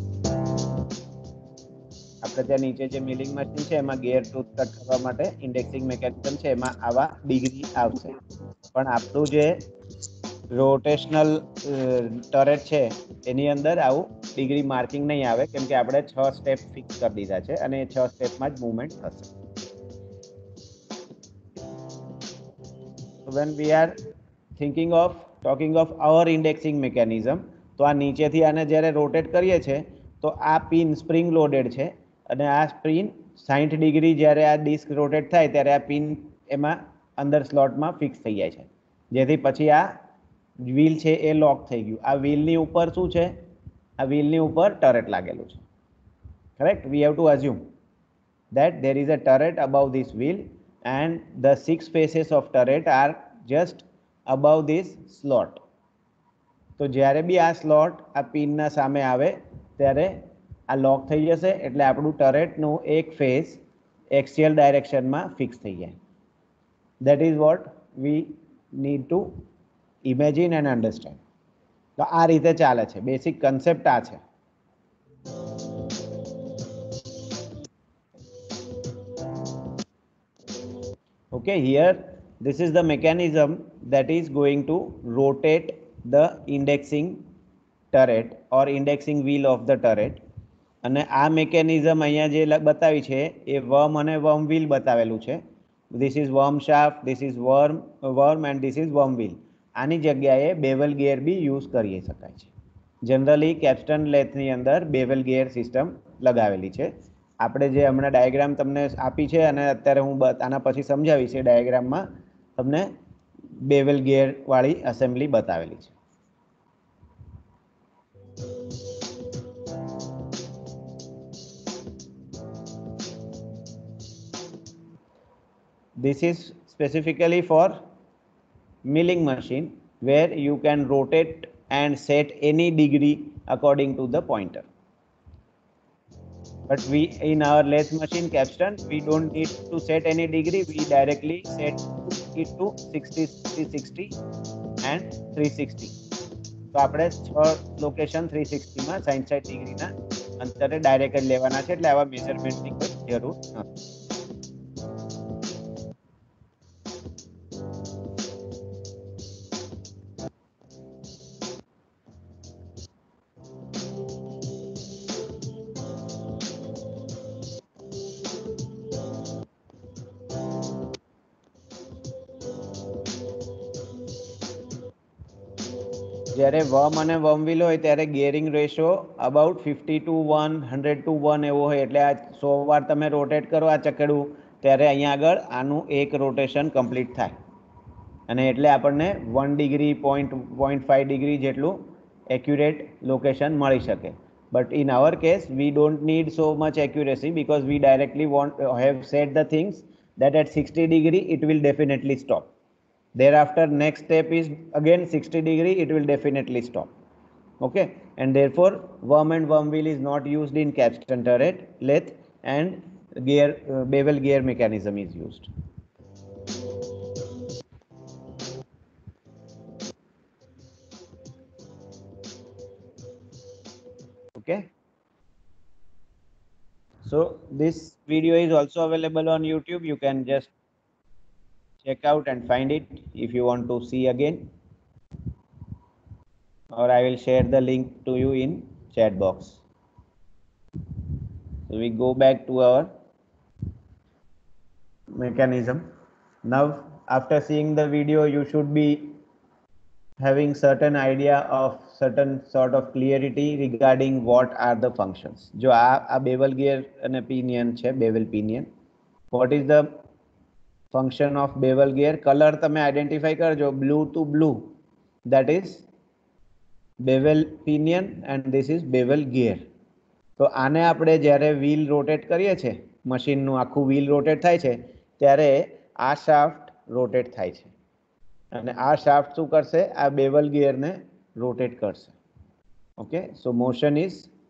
આપણે ત્યાં નીચે જે મિલિંગ મશીન છે એમાં ગેર ટૂથ કટ કરવા માટે ઇન્ડેક્સિંગ મેકેનિઝમ છે, એમાં આવા ડિગ્રી આવશે. પણ આપણું જે રોટેશનલ ટરેટ છે એની અંદર આવું ડિગ્રી માર્કિંગ નહીં આવે, કેમ કે આપણે 6 સ્ટેપ ફિક્સ કરી દીધા છે અને એ 6 સ્ટેપમાં જ મૂવમેન્ટ થશે. So when we are talking of our indexing mechanism, તો આ નીચેથી આને જ્યારે રોટેટ કરીએ છીએ તો આ પિન સ્પ્રિંગ લોડેડ છે અને આ પિન 60 ડિગ્રી જ્યારે આ ડિસ્ક રોટેટ થાય ત્યારે આ પિન એમાં અંદર સ્લોટમાં ફિક્સ થઈ જાય છે, જેથી પછી આ વ્હીલ છે એ લોક થઈ ગયું. આ વ્હીલની ઉપર શું છે? આ વ્હીલની ઉપર ટરેટ લાગેલું છે. Correct? We have to assume that there is a turret above this wheel and the 6 faces of turret are just above this slot. તો જ્યારે બી આ સ્લોટ આ પિનના સામે આવે ત્યારે આ લોક થઈ જશે, એટલે આપણું ટરેટનું એક ફેસ એક્સિયલ ડાયરેક્શનમાં ફિક્સ થઈ જાય. That is what we need to imagine and understand. તો આ રીતે ચાલે છે, બેસિક કન્સેપ્ટ આ છે. Okay, here this is the mechanism that is going to rotate the indexing turret or indexing wheel of the turret. અને આ mechanism અહીંયા જે બતાવી છે એ વર્મ અને વર્મ વ્હીલ બતાવેલું છે. This is worm shaft, this is worm and this is worm wheel. આની જગ્યાએ બેવલ ગિયર બી યુઝ કરી શકાય છે. જનરલી કેપ્સ્ટન લેથની અંદર બેવલ ગિયર સિસ્ટમ લગાવેલી છે. આપણે જે હમણાં ડાયાગ્રામ તમને આપી છે અને અત્યારે હું આના પછી સમજાવીશ એ ડાયાગ્રામમાં તમને બેવલ ગિયર વાળી એસેમ્બલી બતાવેલી છે. This is specifically for milling machine where you can rotate and set any degree according to the pointer. But we in our lathe machine capstan we don't need to set any degree, we directly set it to 60, 360 and 360. તો આપણે 6 location 360 માં 60 ડિગ્રીના અંતરે direct જ લેવાના છે, એટલે આવા મેઝરમેન્ટની કોઈ જરૂર નથી. જ્યારે વર્મ અને વર્મ વ્હીલ હોય ત્યારે ગિયરિંગ રેશિયો અબાઉટ 50:1, 100:1 એવો હોય, એટલે આ 100 વાર તમે રોટેટ કરો આ ચકેડું ત્યારે અહીંયા આગળ આનું એક રોટેશન કમ્પ્લીટ થાય અને એટલે આપણને 1 ડિગ્રી 0.5 ડિગ્રી જેટલું એક્યુરેટ લોકેશન મળી શકે. But in our case we don't need so much accuracy because we directly have set the things that at 60 degree it will definitely stop. Thereafter next step is again 60 degree, it will definitely stop. Okay, and therefore worm and worm wheel is not used in capstan turret lathe and gear bevel gear mechanism is used. Okay, so this video is also available on YouTube. You can just check out and find it if you want to see again, or I will share the link to you in chat box. So we go back to our mechanism. Now after seeing the video you should be having certain idea of certain sort of clarity regarding what are the functions. જો આ bevel gear અને pinion છે, bevel pinion, what is the function of bevel gear? Color તમે identify કરજો, blue to blue, that is bevel pinion and this is bevel gear. તો આને આપણે જ્યારે wheel rotate કરીએ છે, મશીનનું આખું wheel rotate થાય છે ત્યારે આ shaft rotate થાય છે અને આ shaft શું કરશે? આ bevel gear ને rotate કરશે. Okay, so motion is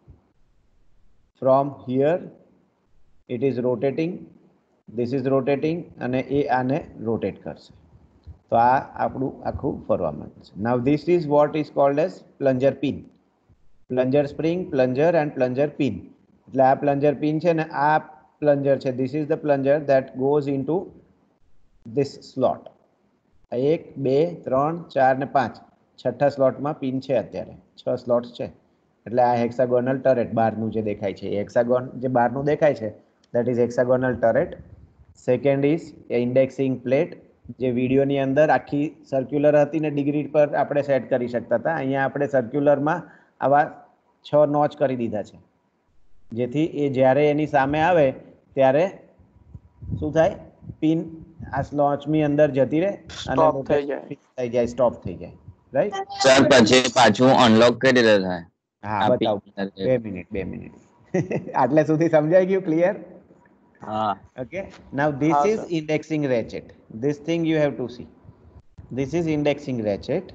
from here, it is rotating, this is rotating અને એ આને rotate કરશે. તો આ આપણું આખું ફરવા માંડશે. Now this is what is called as plunger pin. Plunger spring, plunger and plunger pin. એટલે આ plunger pin છે ને આ plunger છે, this is the plunger that goes into this slot. 1, 2, 3, 4 ને 5 છઠ્ઠા સ્લોટમાં પિન છે, અત્યારે 6 સ્લોટ્સ છે. એટલે આ હેક્સાગોનલ ટરેટ બહારનું જે દેખાય છે, હેક્સાગોન જે બહારનું દેખાય છે that is hexagonal turret. Second is indexing plate, જે વિડીયોની અંદર આખી સર્ક્યુલર હતી ને ડિગ્રી પર આપણે સેટ કરી શકતા હતા. અહીંયા આપણે સર્ક્યુલરમાં આવા 6 નોચ કરી દીધા છે, જેથી એ જ્યારે એની સામે આવે ત્યારે શું થાય? પિન આ સ્લોચની અંદર જતી રહે અને થઈ જાય, સ્ટોપ થઈ જાય. રાઈટ સર, પછી પાછું અનલોક કઈ રીતે થાય? હા, બતાવો. 2 મિનિટ આટલે સુધી સમજાઈ ગયું? Clear? Okay, now this is indexing ratchet. This thing you have to see. This is indexing ratchet.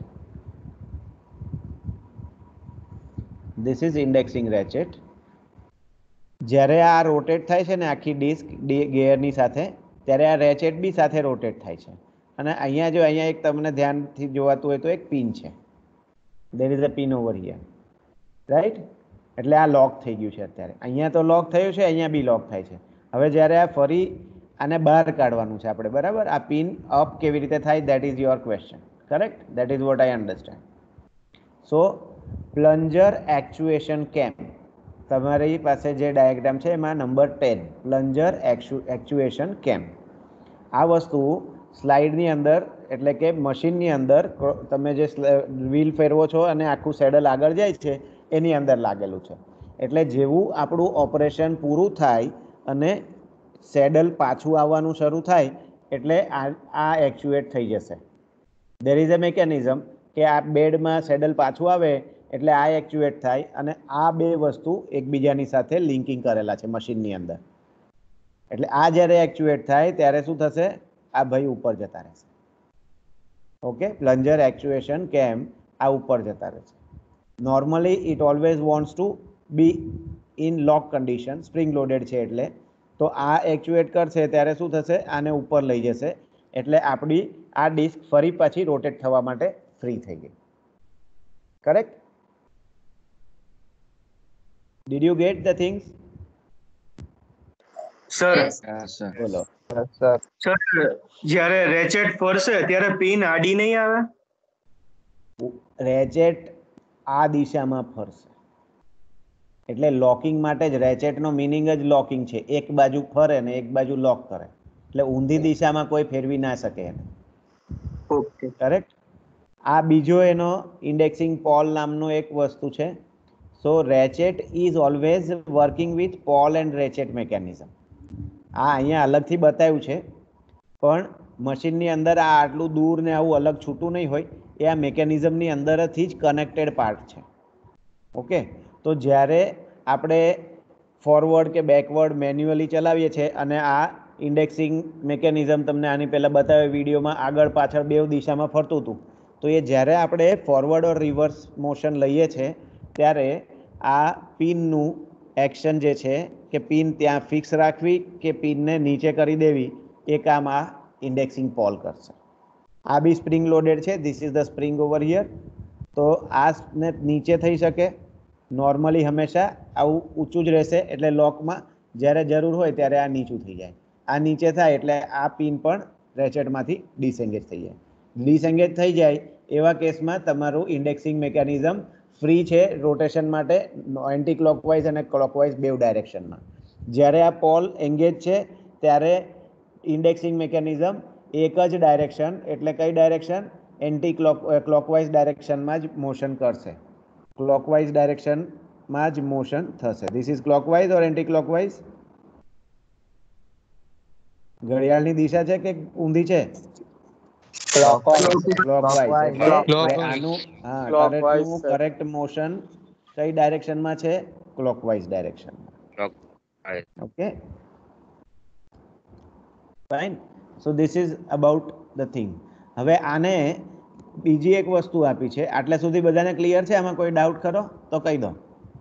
This is indexing ratchet. જ્યારે આ રોટેટ થાય છે ને આખી ડિસ્ક ગિયરની સાથે, ત્યારે આ રેચેટ બી સાથે રોટેટ થાય છે. અને અહીંયા જો અહીંયા એક તમને ધ્યાનથી જોવાતું હોય તો એક પિન છે. there is a pin over here, right? એટલે આ લોક થઈ ગયું છે અત્યારે. અહીંયા તો લોક થયું છે, અહીંયા બી લોક થાય છે. હવે જ્યારે આ ફરી આને બહાર કાઢવાનું છે આપણે, બરાબર? આ પિન અપ કેવી રીતે થાય, that is your question, correct? That is what I understand. So plunger actuation cam, તમારી પાસે જે ડાયાગ્રામ છે એમાં નંબર 10 પ્લન્જર એક્ચ્યુએશન કેમ. આ વસ્તુ સ્લાઇડની અંદર એટલે કે મશીનની અંદર તમે જે વ્હીલ ફેરવો છો અને આખું સેડલ આગળ જાય છે એની અંદર લાગેલું છે. એટલે જેવું આપણું ઓપરેશન પૂરું થાય અને સેડલ પાછું આવવાનું શરૂ થાય એટલે આ એક્ચ્યુએટ થઈ જશે. દેર ઇઝ અ મેકેનિઝમ કે આ બેડમાં સેડલ પાછું આવે એટલે આ એક્ચ્યુએટ થાય અને આ બે વસ્તુ એકબીજાની સાથે લિંકિંગ કરેલા છે મશીનની અંદર. એટલે આ જ્યારે એક્ચ્યુએટ થાય ત્યારે શું થશે, આ ભાઈ ઉપર જતા રહેશે. ઓકે, પ્લન્જર એક્ચ્યુએશન કેમ આ ઉપર જતા રહેશે. Normally it always wants to be in lock condition, spring loaded છે એટલે. તો આ એક્ચ્યુએટ કરશે ત્યારે શું થશે, આને ઉપર લઈ જશે એટલે આપણી આ ડિસ્ક ફરી પાછી રોટેટ થવા માટે ફ્રી થઈ ગઈ. Correct? Did you get the things? Sir Yes. બોલો. સર જ્યારે રેચેટ ફરશે ત્યારે પિન આડી નહીં આવે? રેચેટ આ દિશામાં ફરશે એટલે લોકિંગ માટે જ રેચેટનો મિનિંગ જ લોકિંગ છે. એક બાજુ ફરે ને એક બાજુ લોક કરે એટલે ઊંધી દિશામાં કોઈ ફેરવી ના શકે એને. Okay, correct? આ બીજો એનો ઇન્ડેક્સિંગ પોલ નામનો એક વસ્તુ છે. So ratchet is always working with pawl and ratchet mechanism. આ અહીંયા અલગથી બતાવ્યું છે પણ મશીનની અંદર આ આટલું દૂર ને આવું અલગ છૂટું નહીં હોય, એ આ મેકેનિઝમની અંદરથી જ કનેક્ટેડ પાર્ટ છે. ઓકે, તો જ્યારે આપણે ફોરવર્ડ કે બેકવર્ડ મેન્યુઅલી ચલાવીએ છીએ અને આ ઇન્ડેક્સિંગ મેકેનિઝમ તમને આની પહેલાં બતાવ્યો વિડીયોમાં આગળ પાછળ બેવ દિશામાં ફરતું હતું, તો એ જ્યારે આપણે ફોરવર્ડ ઓર રિવર્સ મોશન લઈએ છીએ ત્યારે આ પિનનું એક્શન જે છે કે પિન ત્યાં ફિક્સ રાખવી કે પિનને નીચે કરી દેવી એ કામ આ ઇન્ડેક્સિંગ પોલ કરશે. આ બી સ્પ્રિંગ લોડેડ છે. This is the spring over here. તો આ ને નીચે થઈ શકે, નોર્મલી હંમેશા આવું ઊંચું જ રહેશે એટલે લોકમાં જ્યારે જરૂર હોય ત્યારે આ નીચું થઈ જાય. આ નીચે થાય એટલે આ પિન પણ રેચેટમાંથી ડિસએંગેજ થઈ જાય. ડિસએંગેજ થઈ જાય એવા કેસમાં તમારું ઇન્ડેક્સિંગ મેકેનિઝમ ફ્રી છે રોટેશન માટે એન્ટી ક્લોકવાઇઝ અને ક્લોકવાઇઝ બેવ ડાયરેક્શનમાં. જ્યારે આ પોલ એંગેજ છે ત્યારે ઇન્ડેક્સિંગ મેકેનિઝમ એક જ ડાયરેક્શન એટલે કઈ ડાયરેક્શન, એન્ટી ક્લોકવાઇઝ ડાયરેક્શનમાં જ મોશન કરશે. ક્લોકવાઇઝ ડાયરેક્શનમાં જ મોશન થશે. This is clockwise or anti clockwise? ઘડિયાળની દિશા છે કે ઊંધી છે? ક્લોકવાઇઝ. એટલે આનું કરેક્ટ કરેક્ટ મોશન કઈ ડાયરેક્શનમાં છે? ક્લોકવાઇઝ ડાયરેક્શનમાં. Okay, fine. So this is about the thing. હવે આને બીજી એક વસ્તુ આપી છે. આટલા સુધી બધાને ક્લિયર છે? આમાં કોઈ ડાઉટ ખરો તો કહી દો.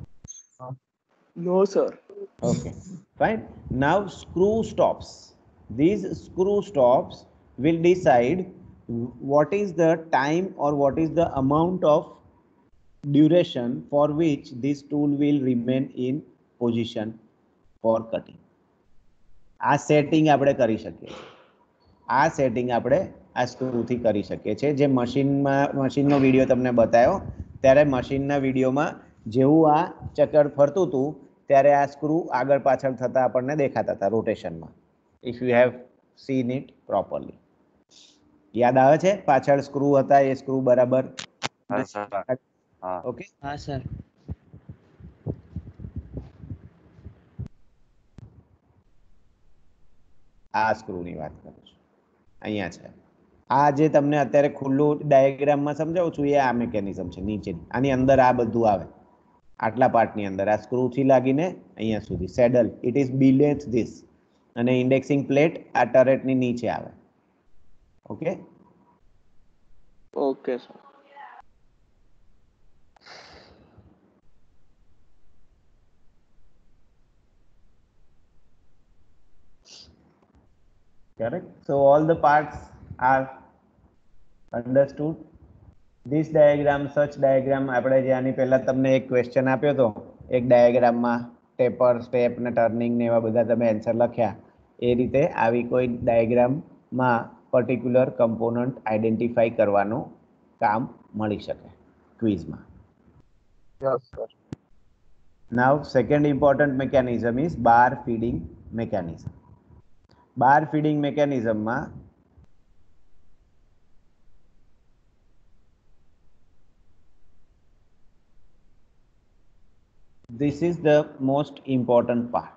No sir. Okay, fine. Now screw stops. These screw stops will decide what is the time or what is the amount of duration for which this tool will remain in position for cutting. આ setting આપણે કરી શકીએ છીએ. આ setting આપણે આ સ્ક્રૂથી કરી શકીએ છીએ. જે મશીનનો વિડીયો તમને બતાવ્યો ત્યારે મશીનના વિડીયોમાં જેવું આ ચક્કર ફરતું હતું ત્યારે આ સ્ક્રૂ આગળ પાછળ થતા આપણને દેખાતા હતા રોટેશનમાં. If you have seen it properly. યાદ આવે છે પાછળ સ્ક્રૂ હતા એ સ્ક્રૂ બરાબર? ઓકે, હા સર. આ સ્ક્રૂની વાત કરું છું. અહીંયા છે. આ જે તમને અત્યારે ખુલ્લું ડાયાગ્રામમાં સમજાવું છું એ આ મિકેનિઝમ છે નીચેની. આની અંદર આ બધું આવે આટલા પાર્ટની અંદર. આ સ્ક્રૂથી લાગીને અહીંયા સુધી saddle it is balance this અને ઇન્ડેક્સિંગ પ્લેટ આ ટરેટની નીચે આવે. Okay, okay sir. correct. So all the parts are understood. This diagram such diagram આપણે જે આની પહેલા તમને એક ક્વેશ્ચન આપ્યો હતો એક ડાયાગ્રામમાં ટેપર સ્ટેપ ને ટર્નિંગ ને એવા બધા તમે આન્સર લખ્યા એ રીતે આવી કોઈ ડાયાગ્રામમાં પર્ટિક્યુલર કમ્પોનન્ટ આઈડેન્ટિફાઈ કરવાનું કામ મળી શકે ક્વિઝમાં. Yes sir. Now second important mechanism is bar feeding mechanism. Bar feeding mechanism માં this is the most important part.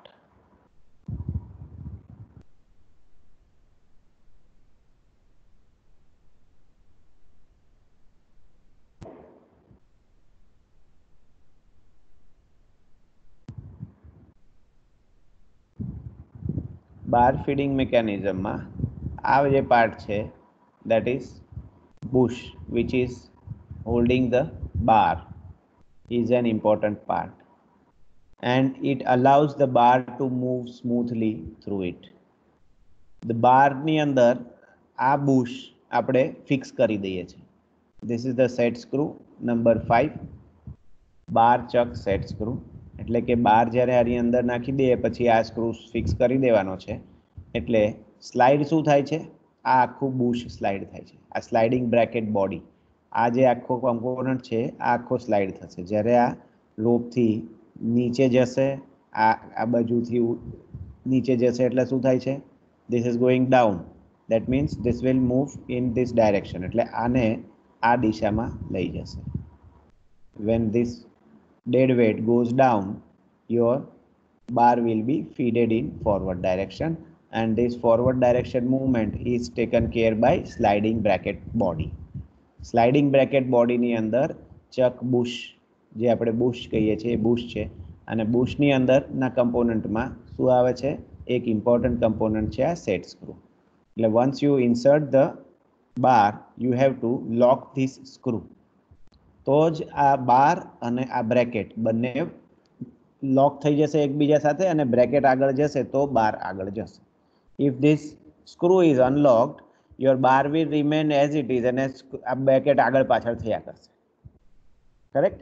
Bar feeding મિકેનિઝમમાં આ જે પાર્ટ છે that is bush which is holding the bar is an important part and it allows the bar to move smoothly through it. The bar ની અંદર આ bush આપણે fix કરી દઈએ છીએ. This is the set screw number 5 bar chuck set screw. એટલે કે બાર જ્યારે આની અંદર નાખી દઈએ પછી આ સ્ક્રૂ ફિક્સ કરી દેવાનો છે એટલે સ્લાઇડ શું થાય છે આ આખું બુશ સ્લાઇડ થાય છે. આ સ્લાઇડિંગ બ્રેકેટ બોડી આ જે આખો કમ્પોનન્ટ છે આ આખો સ્લાઇડ થશે જ્યારે આ રોપથી નીચે જશે આ બાજુથી નીચે જશે એટલે શું થાય છે this is going down that means this will move in this direction એટલે આને આ દિશામાં લઈ જશે. When this dead weight goes down your bar will be feeded in forward direction and this forward direction movement is taken care by sliding bracket body. Sliding bracket body ની અંદર ચક bush જે આપણે બુશ કહીએ છીએ એ bush છે અને બુશની અંદરના કમ્પોનન્ટમાં શું આવે છે એક ઇમ્પોર્ટન્ટ કમ્પોનન્ટ છે આ સેટ સ્ક્રૂ. એટલે once you insert the bar you have to lock this screw. તો જ આ બાર અને આ બ્રેકેટ બંને લોક થઈ જશે એકબીજા સાથે અને બ્રેકેટ આગળ જશે તો બાર આગળ જશે. If this screw is unlocked your bar will remain as it is અને આ બ્રેકેટ આગળ પાછળ થયા કરશે. કરેક્ટ.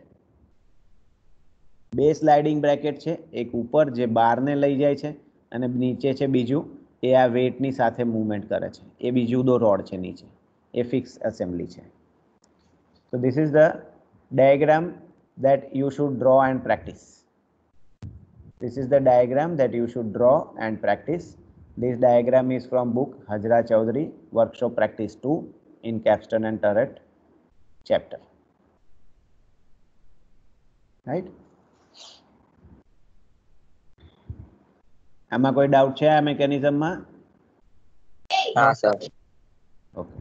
બે સ્લાઇડિંગ બ્રેકેટ છે એક ઉપર જે બારને લઈ જાય છે અને નીચે છે બીજું એ આ વેટની સાથે મૂવમેન્ટ કરે છે એ બીજું જુદો રોડ છે નીચે એ ફિક્સ એસેમ્બલી છે. So this is the diagram that you should draw and practice. This is the diagram that you should draw and practice. This diagram is from book Hajra Chaudhary Workshop Practice 2 in Capstan and Turret chapter. Right? આમાં કોઈ doubt છે આ મેકેનિઝમમાં? હા sir. Okay.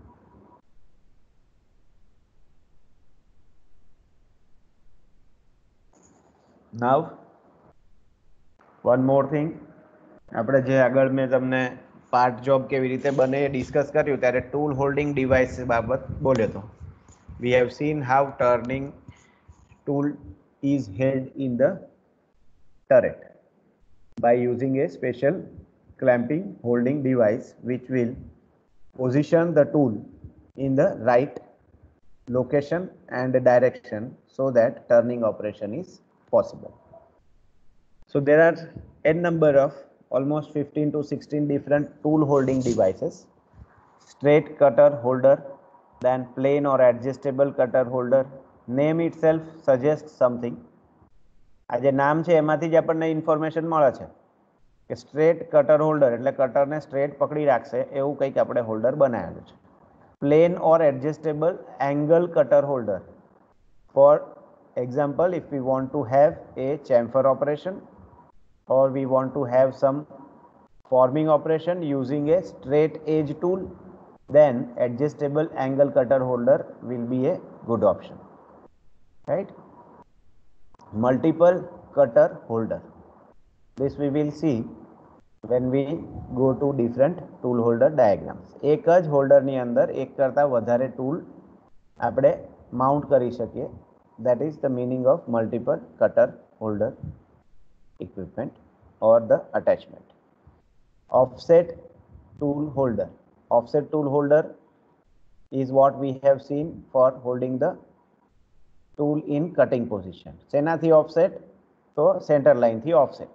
Now one more thing આપણે જે આગળ મેં તમને પાર્ટ જોબ કેવી રીતે બને એ ડિસ્કસ કર્યું ત્યારે ટૂલ હોલ્ડિંગ ડિવાઇસ બાબત બોલ્યો હતો. We have seen how turning tool is held in the turret by using a special clamping holding device which will position the tool in the right location and direction so that turning operation is possible. So there are n number of almost 15 to 16 different tool holding devices. Straight cutter holder, then plain or adjustable cutter holder. Name itself suggests something. આ જે નામ છે એમાંથી જ આપણને information મળે છે કે સ્ટ્રેટ કટર હોલ્ડર એટલે કટરને સ્ટ્રેટ પકડી રાખશે એવું કંઈક આપણે હોલ્ડર બનાવેલું છે. Plain or adjustable angle cutter holder. For example if we want to have a chamfer operation or we want to have some forming operation using a straight edge tool then adjustable angle cutter holder will be a good option, right? Multiple cutter holder, this we will see when we go to different tool holder diagrams. એક જ holder ની અંદર એક કરતા વધારે tool આપણે mount કરી શકીએ. That is the meaning of multiple cutter holder equipment or the attachment. Offset tool holder. Offset tool holder is what we have seen for holding the tool in cutting position. શેનાથી offset? તો center line થી offset.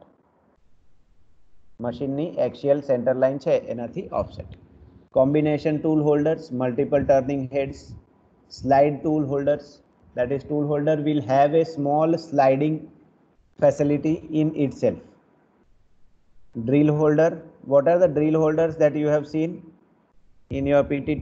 મશીનની axial center line છે એનાથી offset. Combination tool holders, multiple turning heads, slide tool holders, that is tool holder will have a small sliding facility in itself. Drill holder, what are the drill holders that you have seen in your PT2?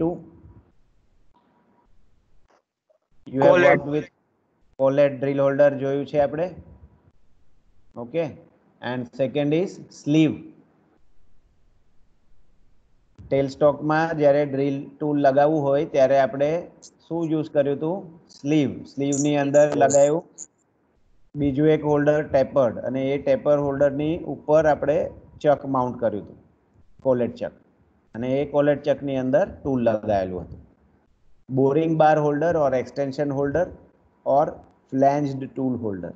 You have Collet. worked with collet drill holder જોયું છે આપણે. Okay, and second is sleeve. ટેલ સ્ટોકમાં જ્યારે drill tool લગાવવું હોય ત્યારે આપણે શું યુઝ કર્યું હતું? સ્લીવ. સ્લીવની અંદર લગાવ્યું બીજું એક હોલ્ડર ટેપર્ડ અને એ ટેપર હોલ્ડરની ઉપર આપણે ચક માઉન્ટ કર્યું હતું, કોલેટ ચક, અને એ કોલેટ ચકની અંદર ટૂલ લગાવેલું હતું. Boring bar holder or extension holder or flanged tool holder.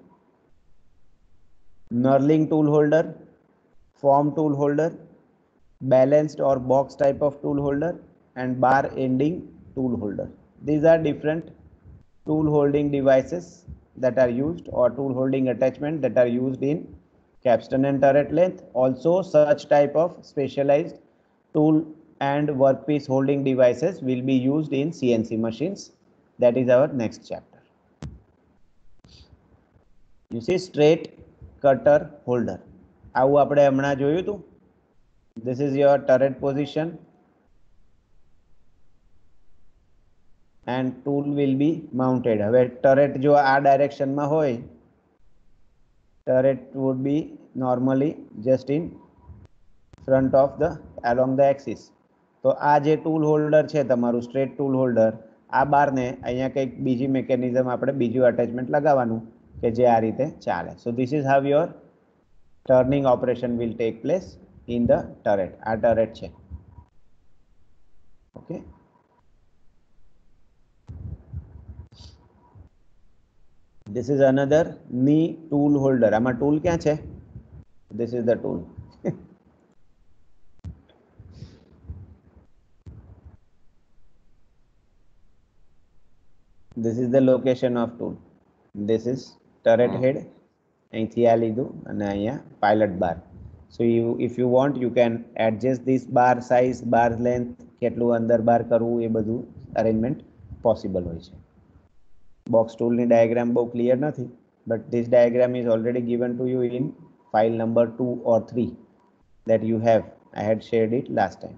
Knurling tool holder, form tool holder, balanced or box type of tool holder, and bar ending tool holder. These are different tool holding devices that are used, or tool holding attachment that are used in capstan and turret length. Also such type of specialized tool and workpiece holding devices will be used in CNC machines. That is our next chapter. You see, straight cutter holder. આવું આપણે હમણાં જોયું હતું. This is your turret position and tool will be mounted. હવે turret જો આ direction માં હોય, turret would be normally just in front of the along the axis. તો આ જે tool holder છે તમારું straight tool holder, આ બારને અહીંયા કંઈક બીજી mechanism આપણે બીજું attachment લગાવવાનું કે જે આ રીતે ચાલે. So this is how your turning operation will take place in the turret. આ turret છે. Okay, this is another knee tool holder. આમાં tool ક્યાં છે? This is the tool. This is the location of tool. This is turret head. અહીંથી આ લીધું અને અહીંયા pilot bar. So if you want, you can adjust this bar size, bar length, કેટલું અંદર બાર કરવું, એ બધું arrangement possible હોય છે. Box tool ની diagram બહુ clear નથી, but this diagram is already given to you in file number 2 or 3 that you have. I had shared it last time.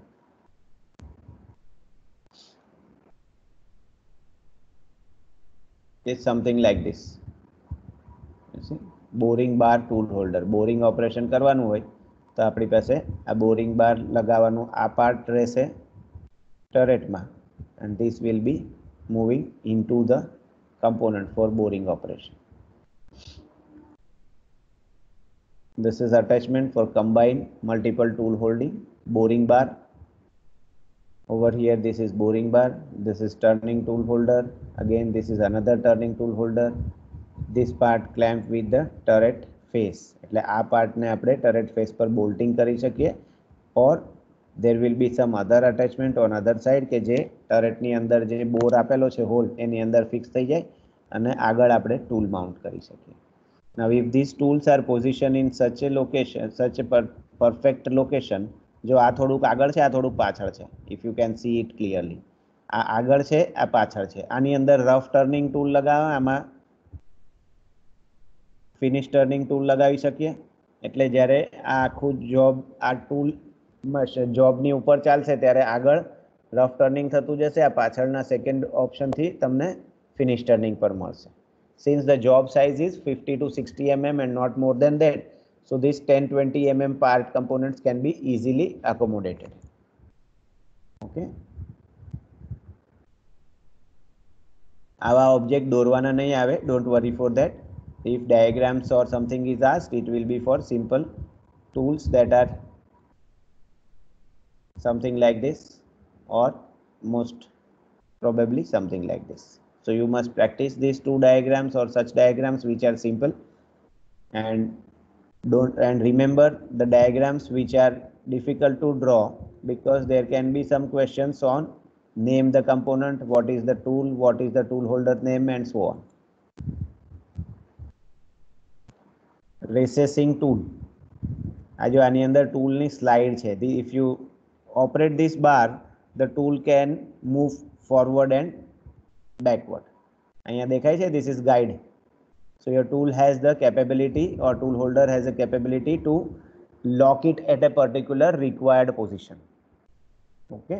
It's something like this. You see, boring bar tool holder. Boring operation કરવાનું હોય તો આપણી પાસે આ boring બાર લગાવવાનું આ part રહેશે ટરેટમાં, and this will be moving into the component for boring operation. This is attachment for combined multiple tool holding. Boring bar over here, this is boring bar, this is turning tool holder, again this is another turning tool holder. This part clamped with the turret face, એટલે આ પાર્ટને આપણે turret face પર bolting કરી શકીએ, or there will be some other attachment on other side કે જે turret ની અંદર જે બોર આપેલો છે હોલ એની અંદર ફિક્સ થઈ જાય અને આગળ આપણે tool mount કરી શકીએ. Now if these tools are positioned in such a location, such a perfect location, જો આ થોડુંક આગળ છે, આ થોડુંક પાછળ છે, if you can see it clearly, આ આગળ છે, આ પાછળ છે, આની અંદર rough turning tool લગાવો, આમાં ફિનિશ ટર્નિંગ ટૂલ લગાવી શકીએ. એટલે જ્યારે આ આખું જોબ આ ટૂલ જોબની ઉપર ચાલશે ત્યારે આગળ રફ ટર્નિંગ થતું જશે, આ પાછળના સેકન્ડ ઓપ્શનથી તમને ફિનિશ ટર્નિંગ પર મળશે. Since the job size is 50 to 60 mm and not more than that, so this 10-20 mm part components can be easily accommodated. Okay, આવા ઓબ્જેક્ટ દોરવાના નહીં આવે, don't worry for that. If diagrams or something is asked, it will be for simple tools that are something like this, or most probably something like this. So you must practice these two diagrams or such diagrams which are simple, and remember the diagrams which are difficult to draw, because there can be some questions on name the component, what is the tool, what is the tool holder name, and so on. Recessing tool. આ જો આની અંદર ટૂલની slide છે. If you operate this bar, the tool can move forward and backward. અહીંયા દેખાય છે, this is guide. So your tool has the capability, or tool holder has the capability to lock it at a particular required position. Okay.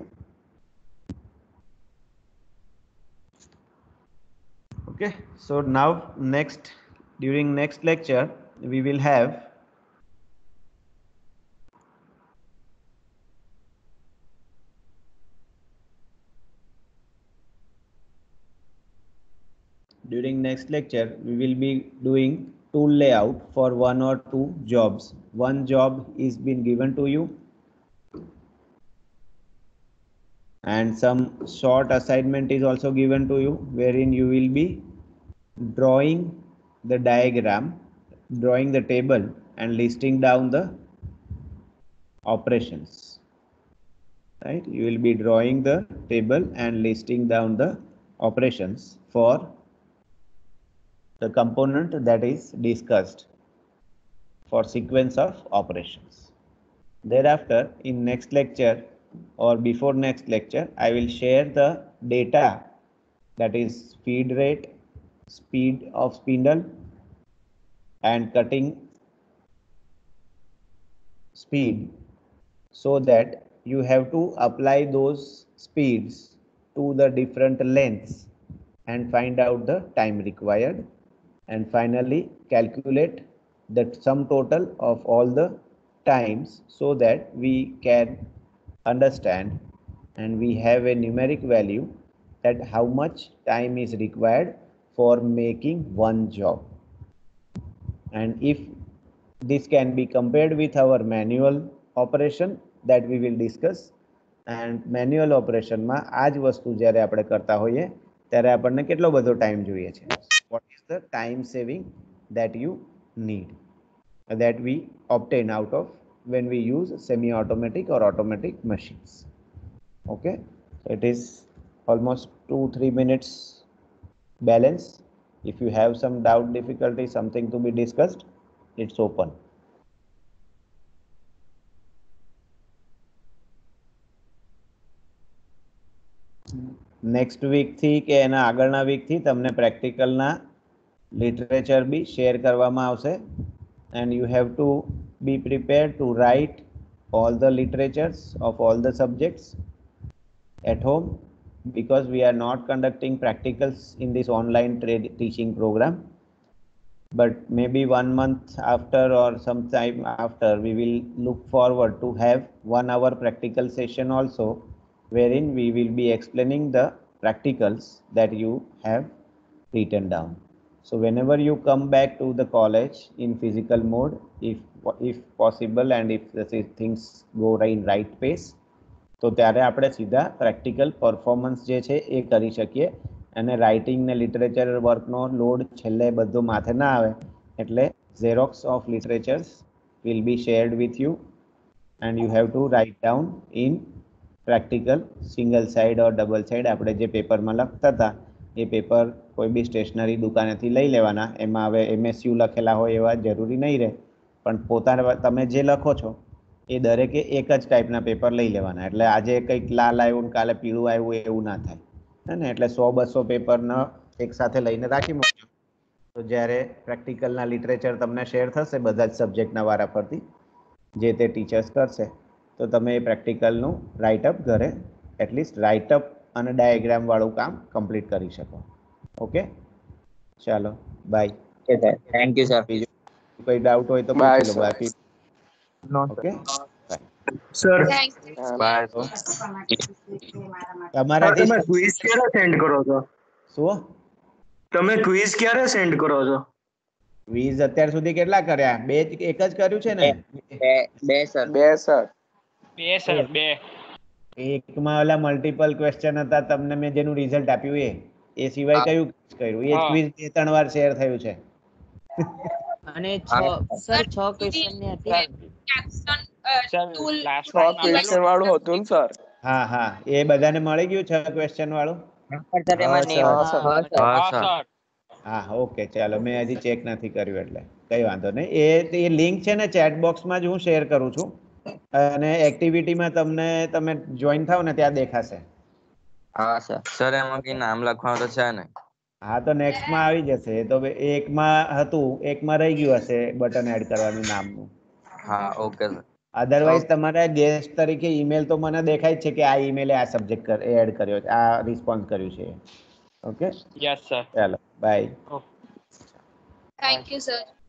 Okay, so now during next lecture we will have we will be doing tool layout for one or two jobs. One job is been given to you and some short assignment is also given to you, wherein you will be drawing the diagram, drawing the table and listing down the operations. Right, you will be drawing the table and listing down the operations for the component that is discussed for sequence of operations. Thereafter, in next lecture or before next lecture, I will share the data, that is feed rate, speed of spindle and cutting speed, so that you have to apply those speeds to the different lengths and find out the time required, and finally calculate the sum total of all the times, so that we can understand and we have a numeric value that how much time is required for making one job. And if this can be compared with our manual operation, that we will discuss. And manual operation માં આ જ વસ્તુ જ્યારે આપણે કરતા હોઈએ ત્યારે આપણને કેટલો બધો ટાઈમ જોઈએ છે. What is the time saving that you need, that we obtain out of when we use semi-automatic or automatic machines. Okay, so it is almost 2-3 minutes balance. If you have some doubt, difficulty, something to be discussed, it's open. Next વીકથી કે એના આગળના વીકથી તમને પ્રેક્ટિકલના literature બી share કરવામાં આવશે, and you have to be prepared to write all the literatures of all the subjects at home, because we are not conducting practicals in this online teaching program. But maybe 1 month after or some time after, we will look forward to have 1 hour practical session also, wherein we will be explaining the practicals that you have written down. So whenever you come back to the college in physical mode, if possible and if the things go in right pace, તો ત્યારે આપણે सीधा practical performance જે છે એ કરી શકીએ, અને writing ને લિટરેચર વર્કનો લોડ છેલ્લે બધો માથે ના આવે, એટલે xerox of literatures will be shared with you and you have to write down in practical single side or double side. આપણે જે પેપરમાં લખતા હતા એ પેપર કોઈ બી સ્ટેશનરી દુકાનેથી લઈ લેવાના. એમાં હવે MSU લખેલા હોય એવા જરૂરી નહીં રહે, પણ પોતાને તમે જે લખો છો એ દરેકે એક જ ટાઈપના પેપર લઈ લેવાના. એટલે આજે કંઈક લાલ આવ્યું કાલે પીળું આવ્યું એવું ના થાય, હે ને. એટલે 100-200 પેપરને એકસાથે લઈને રાખી મૂકજો. તો જ્યારે પ્રેક્ટિકલના લિટરેચર તમને શેર થશે બધા જ સબ્જેક્ટના વારાફરતી, જે તે ટીચર્સ કરશે, તો તમે એ પ્રેક્ટિકલનું રાઇટઅપ ઘરે એટલીસ્ટ રાઇટઅપ અને ડાયાગ્રામ વાળું કામ કમ્પ્લીટ કરી શકો. ઓકે, ચાલો બાય. Thank you sir. બીજું કોઈ ડાઉટ હોય તો પૂછી લો. બાકી ઓકે સર તમારાથી તમે ક્વિઝ ક્યારે સેન્ડ કરો છો? શું તમે ક્વિઝ ક્યારે સેન્ડ કરો છો? ક્વિઝ અત્યાર સુધી કેટલા કર્યા? એક જ કર્યું છે ને? બે સર એકમાં ઓલા મલ્ટિપલ ક્વેશ્ચન હતા, તમને મેં જેનું રિઝલ્ટ આપ્યું એ સિવાય કયું કર્યું? એ ક્વિઝ 2-3 વાર શેર થયું છે. અને 6 ક્વેશ્ચન ની હતી. ક્વેશ્ચન વાળું હતું ને સર? હા હા એ બધાને મળી ગયું 6 ક્વેશ્ચન વાળું? સર એમાં name હા, સર. હા, સર. હા સર. હા ઓકે ચાલો મેં હજી ચેક નથી કર્યું એટલે કઈ વાંધો નહીં. એ લિંક છે ને ચેટ બોક્સમાં જ હું શેર કરું છું અને એક્ટિવિટીમાં તમે જોઈન થાવ ને ત્યાં દેખાશે. હા સર. સર એમાં કઈ નામ લખવાનું તો છે ને? હા તો નેક્સ્ટમાં આવી જશે. એ તો એકમાં હતું, એકમાં રહી ગયું હશે બટન એડ કરવાનું નામનું. હા ઓકે સર. અધરવાઇઝ તમારે ગેસ્ટ તરીકે ઈમેલ તો મને દેખાય જ છે કે આ ઈમેલે આ સબ્જેક્ટ એડ કર્યો છે, આ રિસ્પોન્સ કર્યું છે. Okay yes sir. ચાલો બાય. Thank you sir.